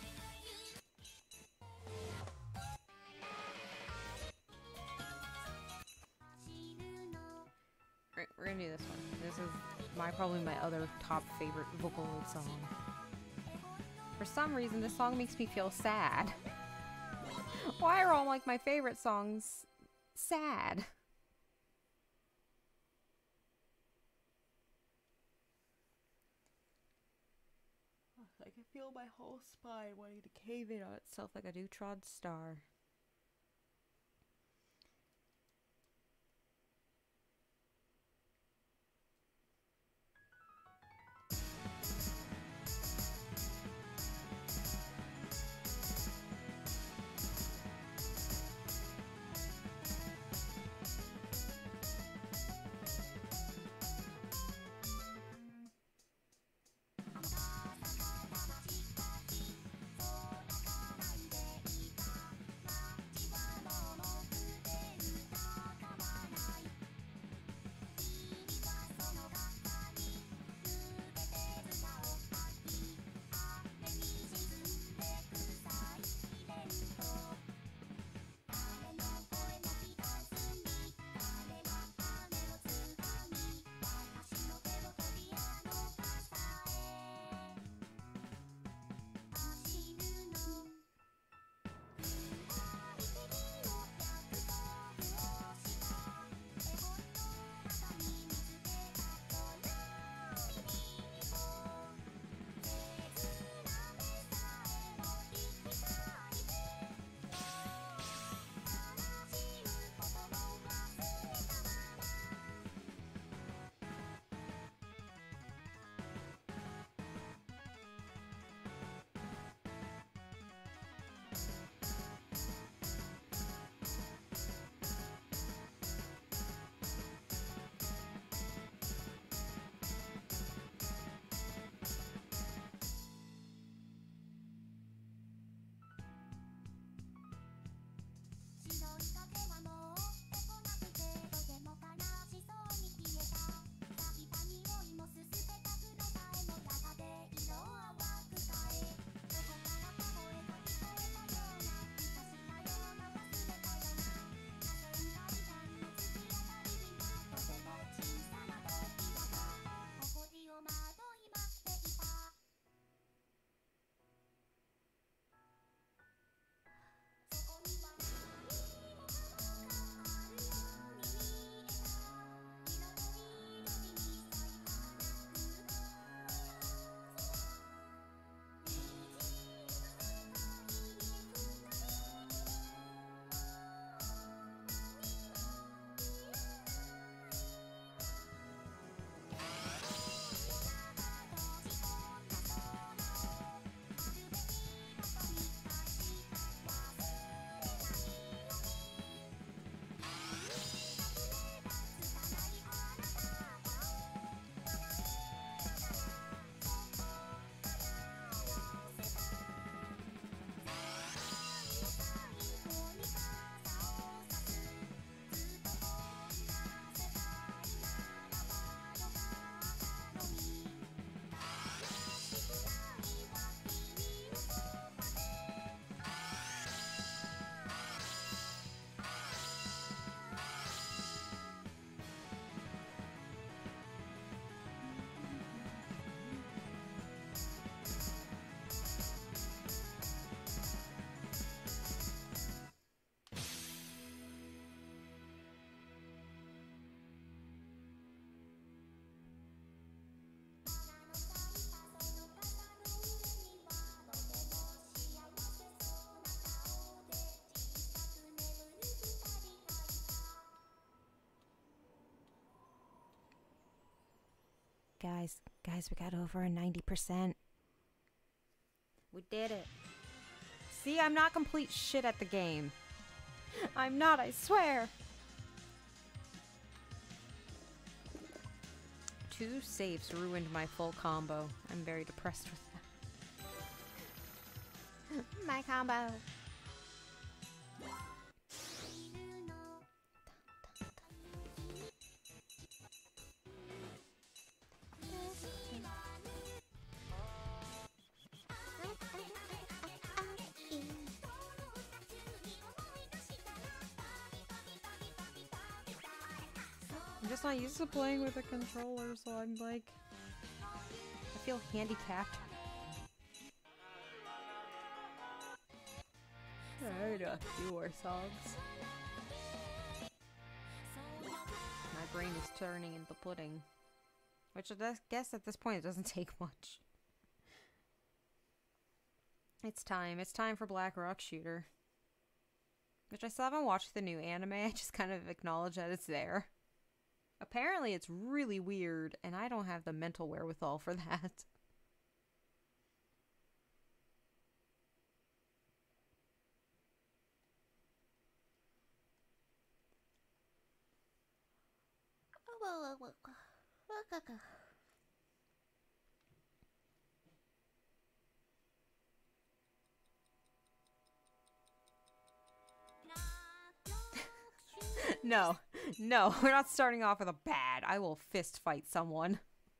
Right, we're gonna do this one. This is my probably my other top favorite Vocaloid song. For some reason, this song makes me feel sad. Why are all like my favorite songs sad? I can feel my whole spine wanting to cave in on itself like a neutron star. Guys, guys, we got over a ninety percent. We did it. See, I'm not complete shit at the game. I'm not, I swear. Two safes ruined my full combo. I'm very depressed with that. My combo. I'm just not used to playing with a controller, so I'm like, I feel handicapped. I heard a few more songs. My brain is turning into pudding. Which I guess at this point it doesn't take much. It's time. It's time for Black Rock Shooter. Which I still haven't watched the new anime, I just kind of acknowledge that it's there. Apparently it's really weird, and I don't have the mental wherewithal for that. No, no, we're not starting off with a bad. I will fist fight someone.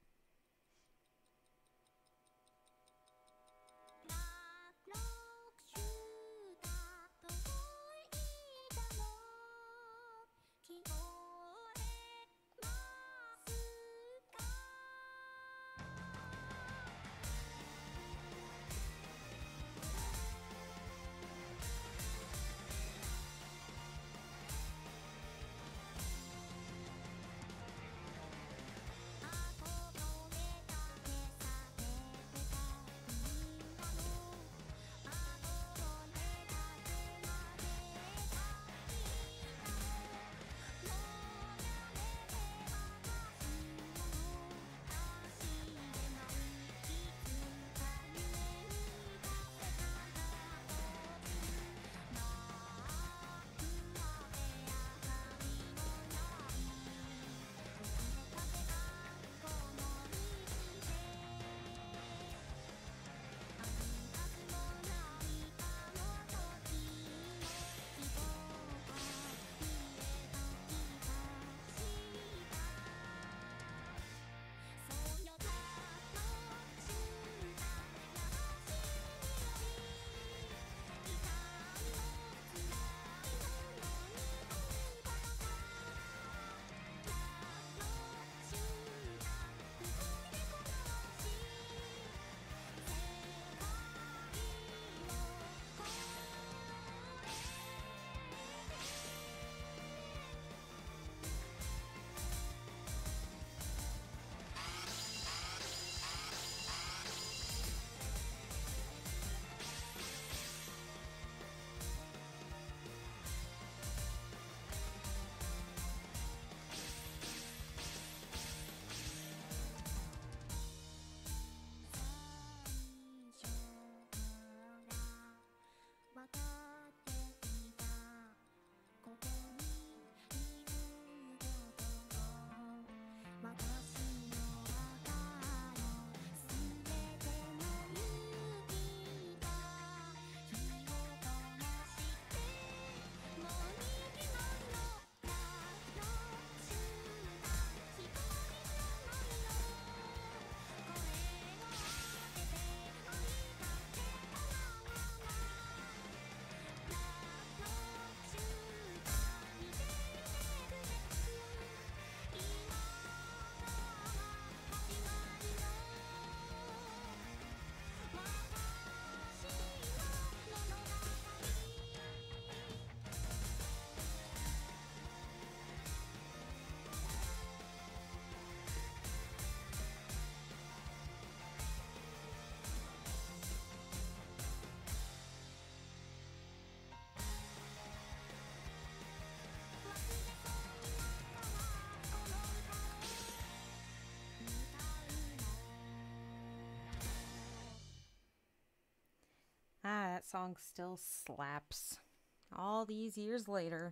Ah, that song still slaps. All these years later.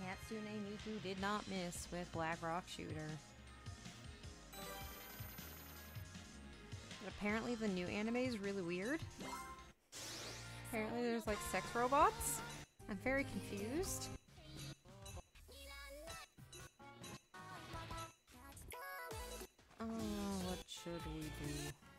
Hatsune Miku did not miss with Black Rock Shooter. But apparently the new anime is really weird. Apparently there's like sex robots. I'm very confused. Oh, what should we do?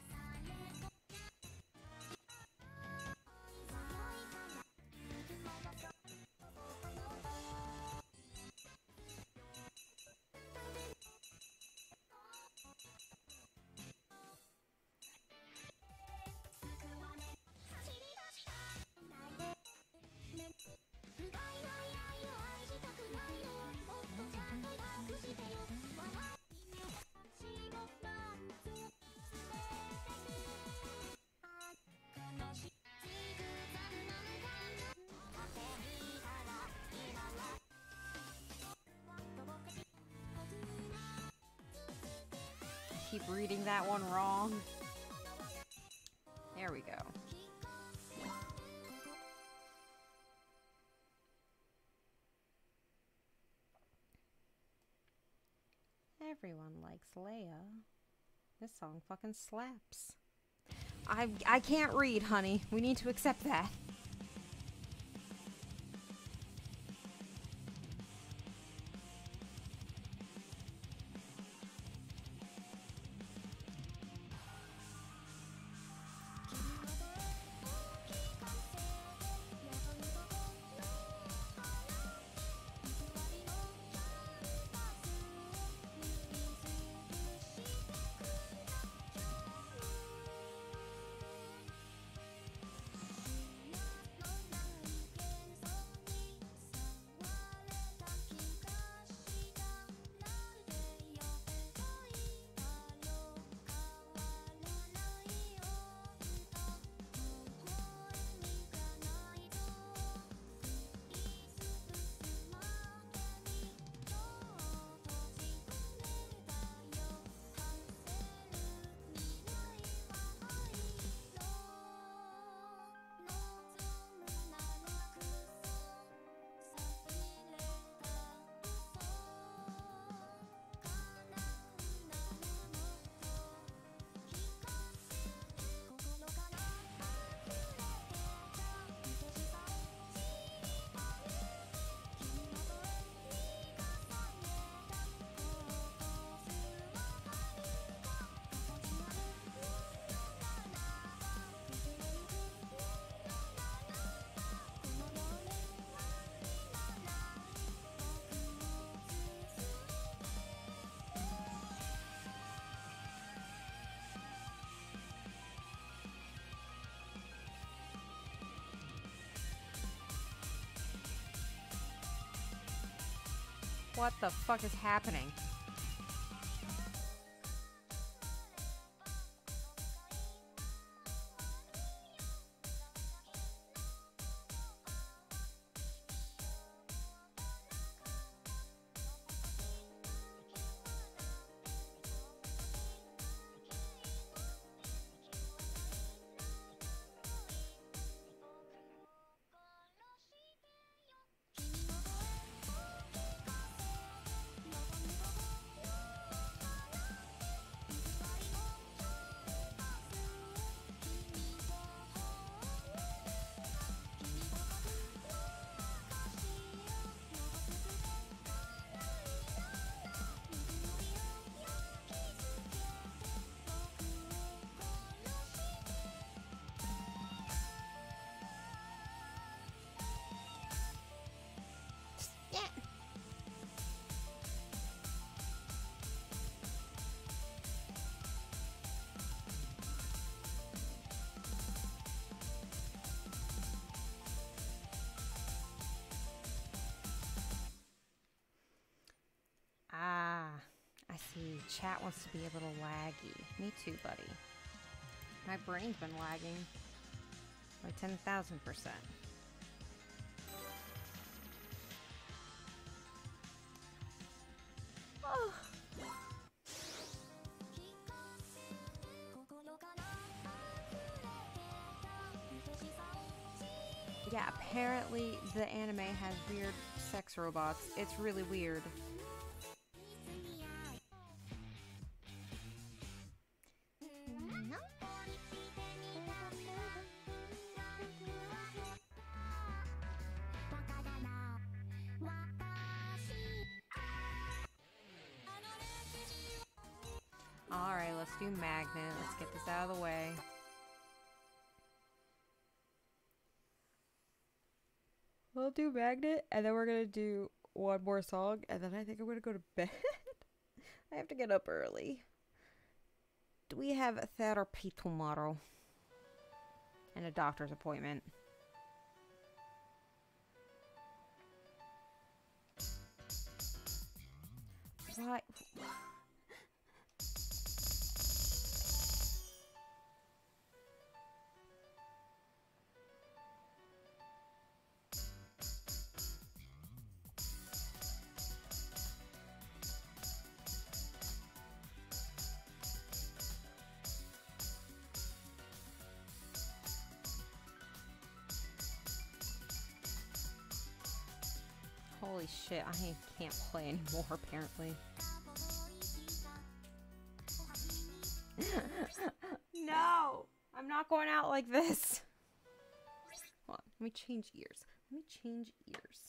Keep reading that one wrong. There we go. Everyone likes Leia. This song fucking slaps. I I can't read, honey. We need to accept that. What the fuck is happening? I see. Chat wants to be a little laggy. Me too, buddy. My brain's been lagging by ten thousand percent. Oh. Yeah, apparently the anime has weird sex robots. It's really weird. Alright, let's do magnet. Let's get this out of the way. We'll do magnet, and then we're gonna do one more song, and then I think I'm gonna go to bed. I have to get up early. Do we have a therapy tomorrow? And a doctor's appointment. Why? Holy shit, I can't play anymore, apparently. No! I'm not going out like this! Hold on, let me change ears. Let me change ears.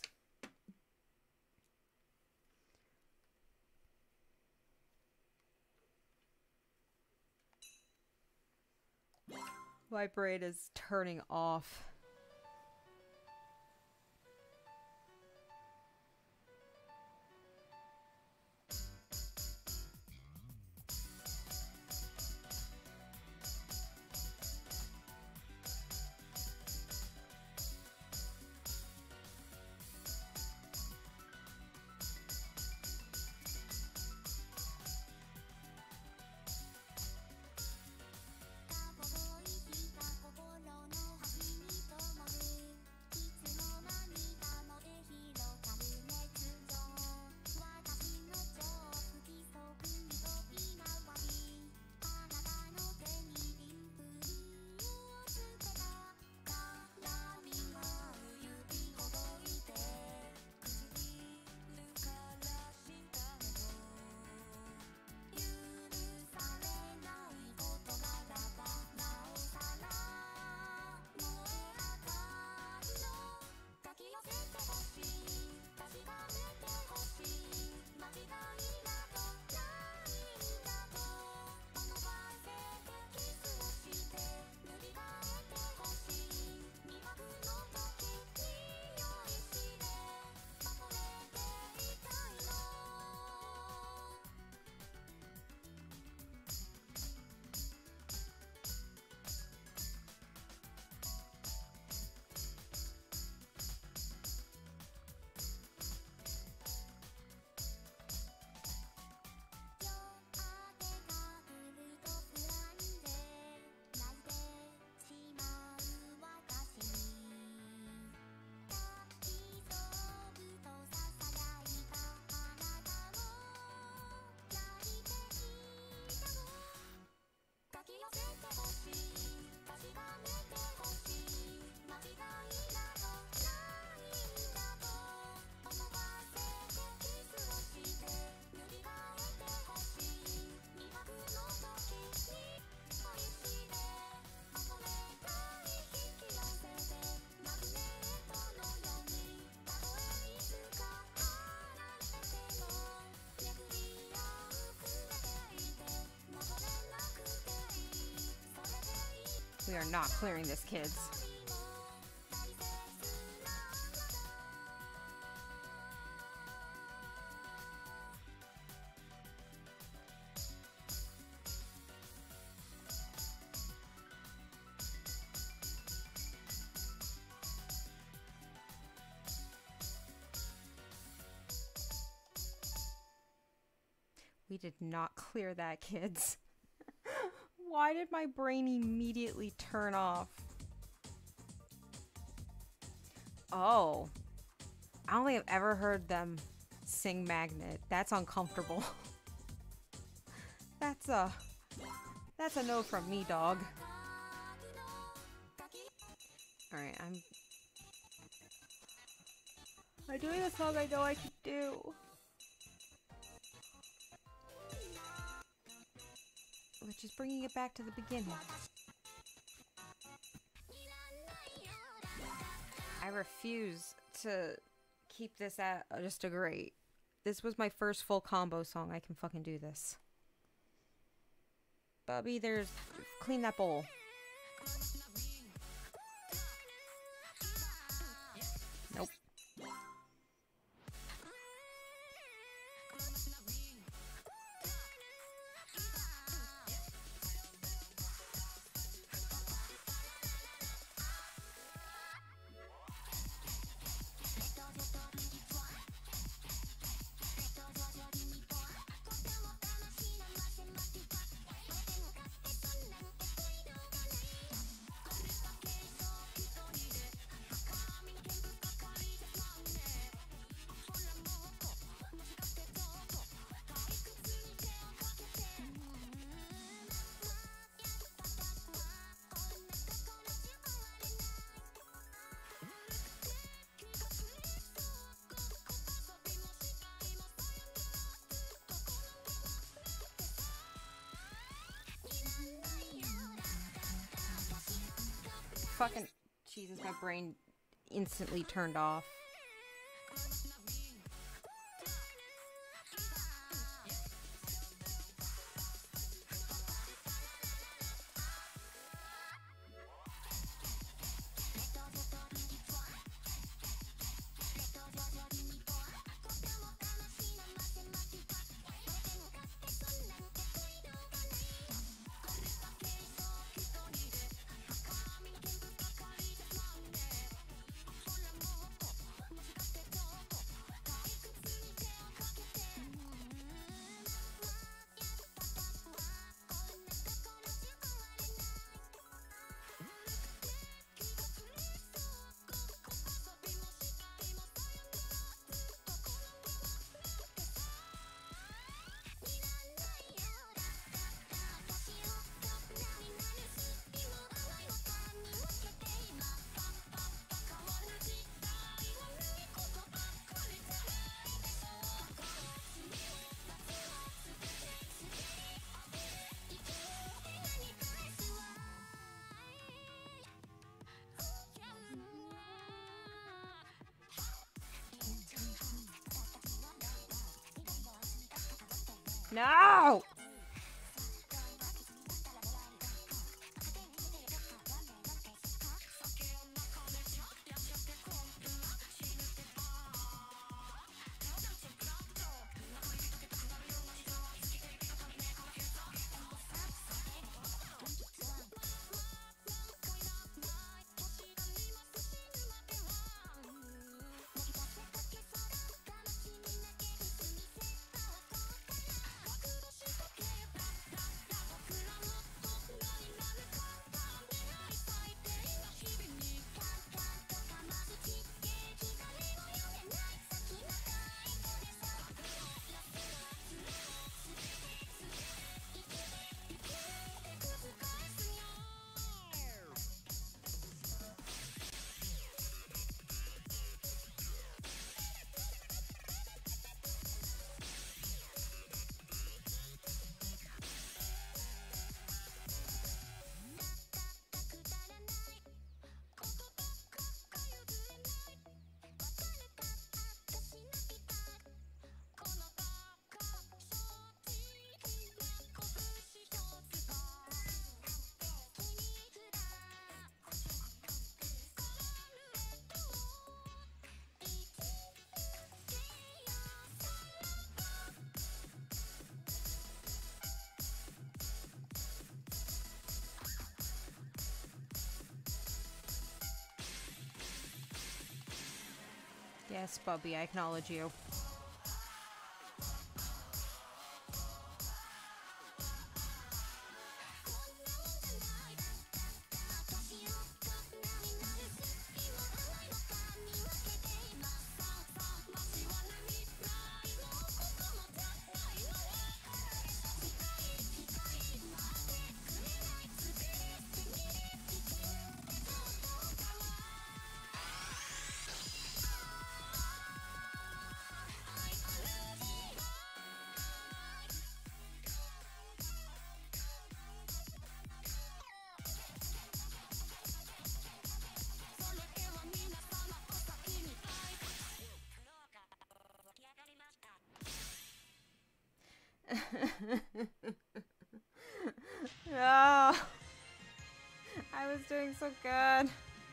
My brain is turning off. We are not clearing this, kids. We did not clear that, kids. Why did my brain immediately turn off? Oh. I don't think I've ever heard them sing Magnet. That's uncomfortable. That's a... That's a no from me, dog. Alright, I'm... I'm doing a song I know I can do. Which is bringing it back to the beginning. I refuse to keep this at just a great. This was my first full combo song. I can fucking do this. Bubby, there's... Clean that bowl. Nope. Fucking Jesus, my brain instantly turned off. No! Yes, Bubby, I acknowledge you. No! I was doing so good.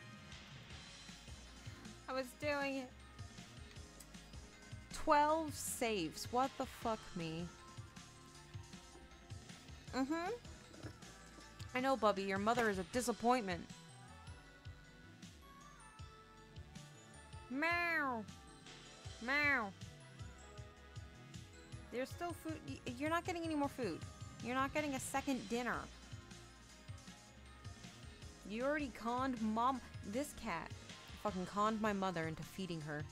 I was doing it. twelve saves. What the fuck, me? Mm-hmm. I know, Bubby. Your mother is a disappointment. Meow. Meow. There's still food. You're not getting any more food. You're not getting a second dinner. You already conned mom. This cat fucking conned my mother into feeding her.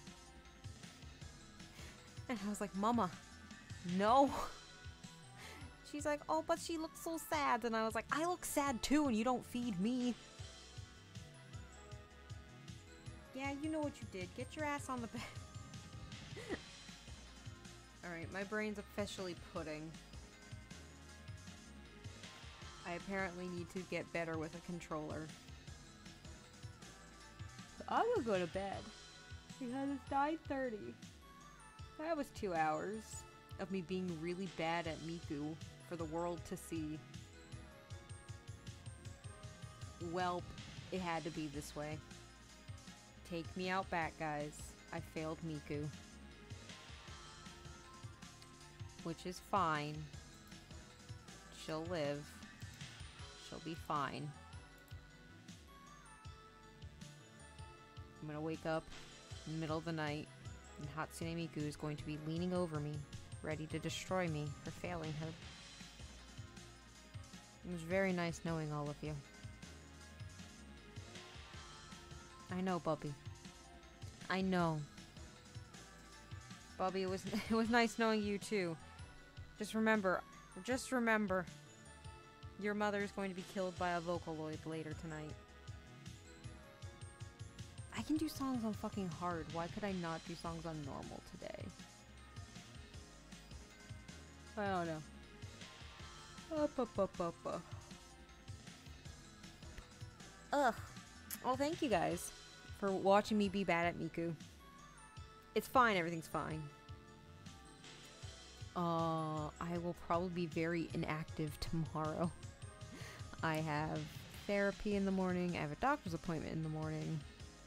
And I was like, Mama, no. She's like, oh, but she looks so sad. And I was like, I look sad too, and you don't feed me. Yeah, you know what you did. Get your ass on the bed. Alright, my brain's officially pudding. I apparently need to get better with a controller. I'm gonna go to bed. Because it's nine thirty. That was two hours of me being really bad at Miku for the world to see. Well, it had to be this way. Take me out back, guys. I failed Miku. Which is fine. She'll live. She'll be fine. I'm gonna wake up in the middle of the night, and Hatsune Miku is going to be leaning over me, ready to destroy me for failing her. It was very nice knowing all of you. I know, Bubby. I know. Bubby, it was it was nice knowing you too. Just remember, just remember, your mother is going to be killed by a Vocaloid later tonight. I can do songs on fucking hard. Why could I not do songs on normal today? I don't know. Up, up, up, up, up. Ugh. Well, thank you guys for watching me be bad at Miku. It's fine. Everything's fine. Uh, I will probably be very inactive tomorrow. I have therapy in the morning. I have a doctor's appointment in the morning.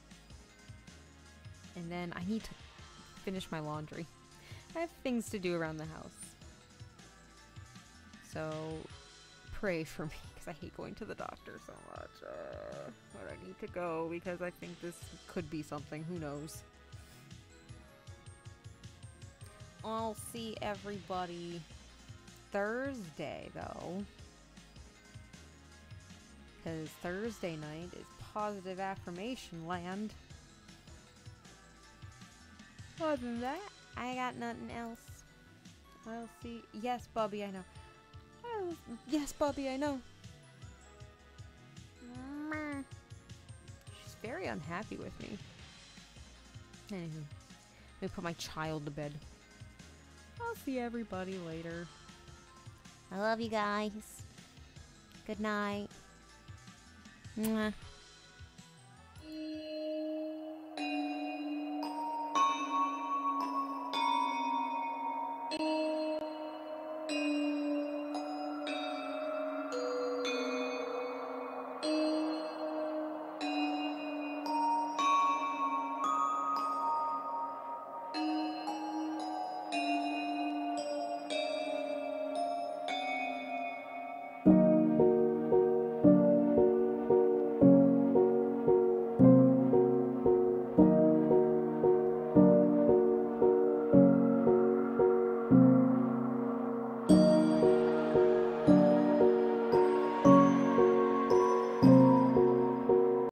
And then I need to finish my laundry. I have things to do around the house. So, pray for me, because I hate going to the doctor so much. Uh, but I need to go, because I think this could be something. Who knows? I'll see everybody Thursday, though. Because Thursday night is Positive Affirmation Land. Other than that, I got nothing else. I'll see. Yes, Bubby, I know. I'll... Yes, Bubby, I know. She's very unhappy with me. Anywho, let me put my child to bed. I'll see everybody later. I love you guys. Good night. Mwah.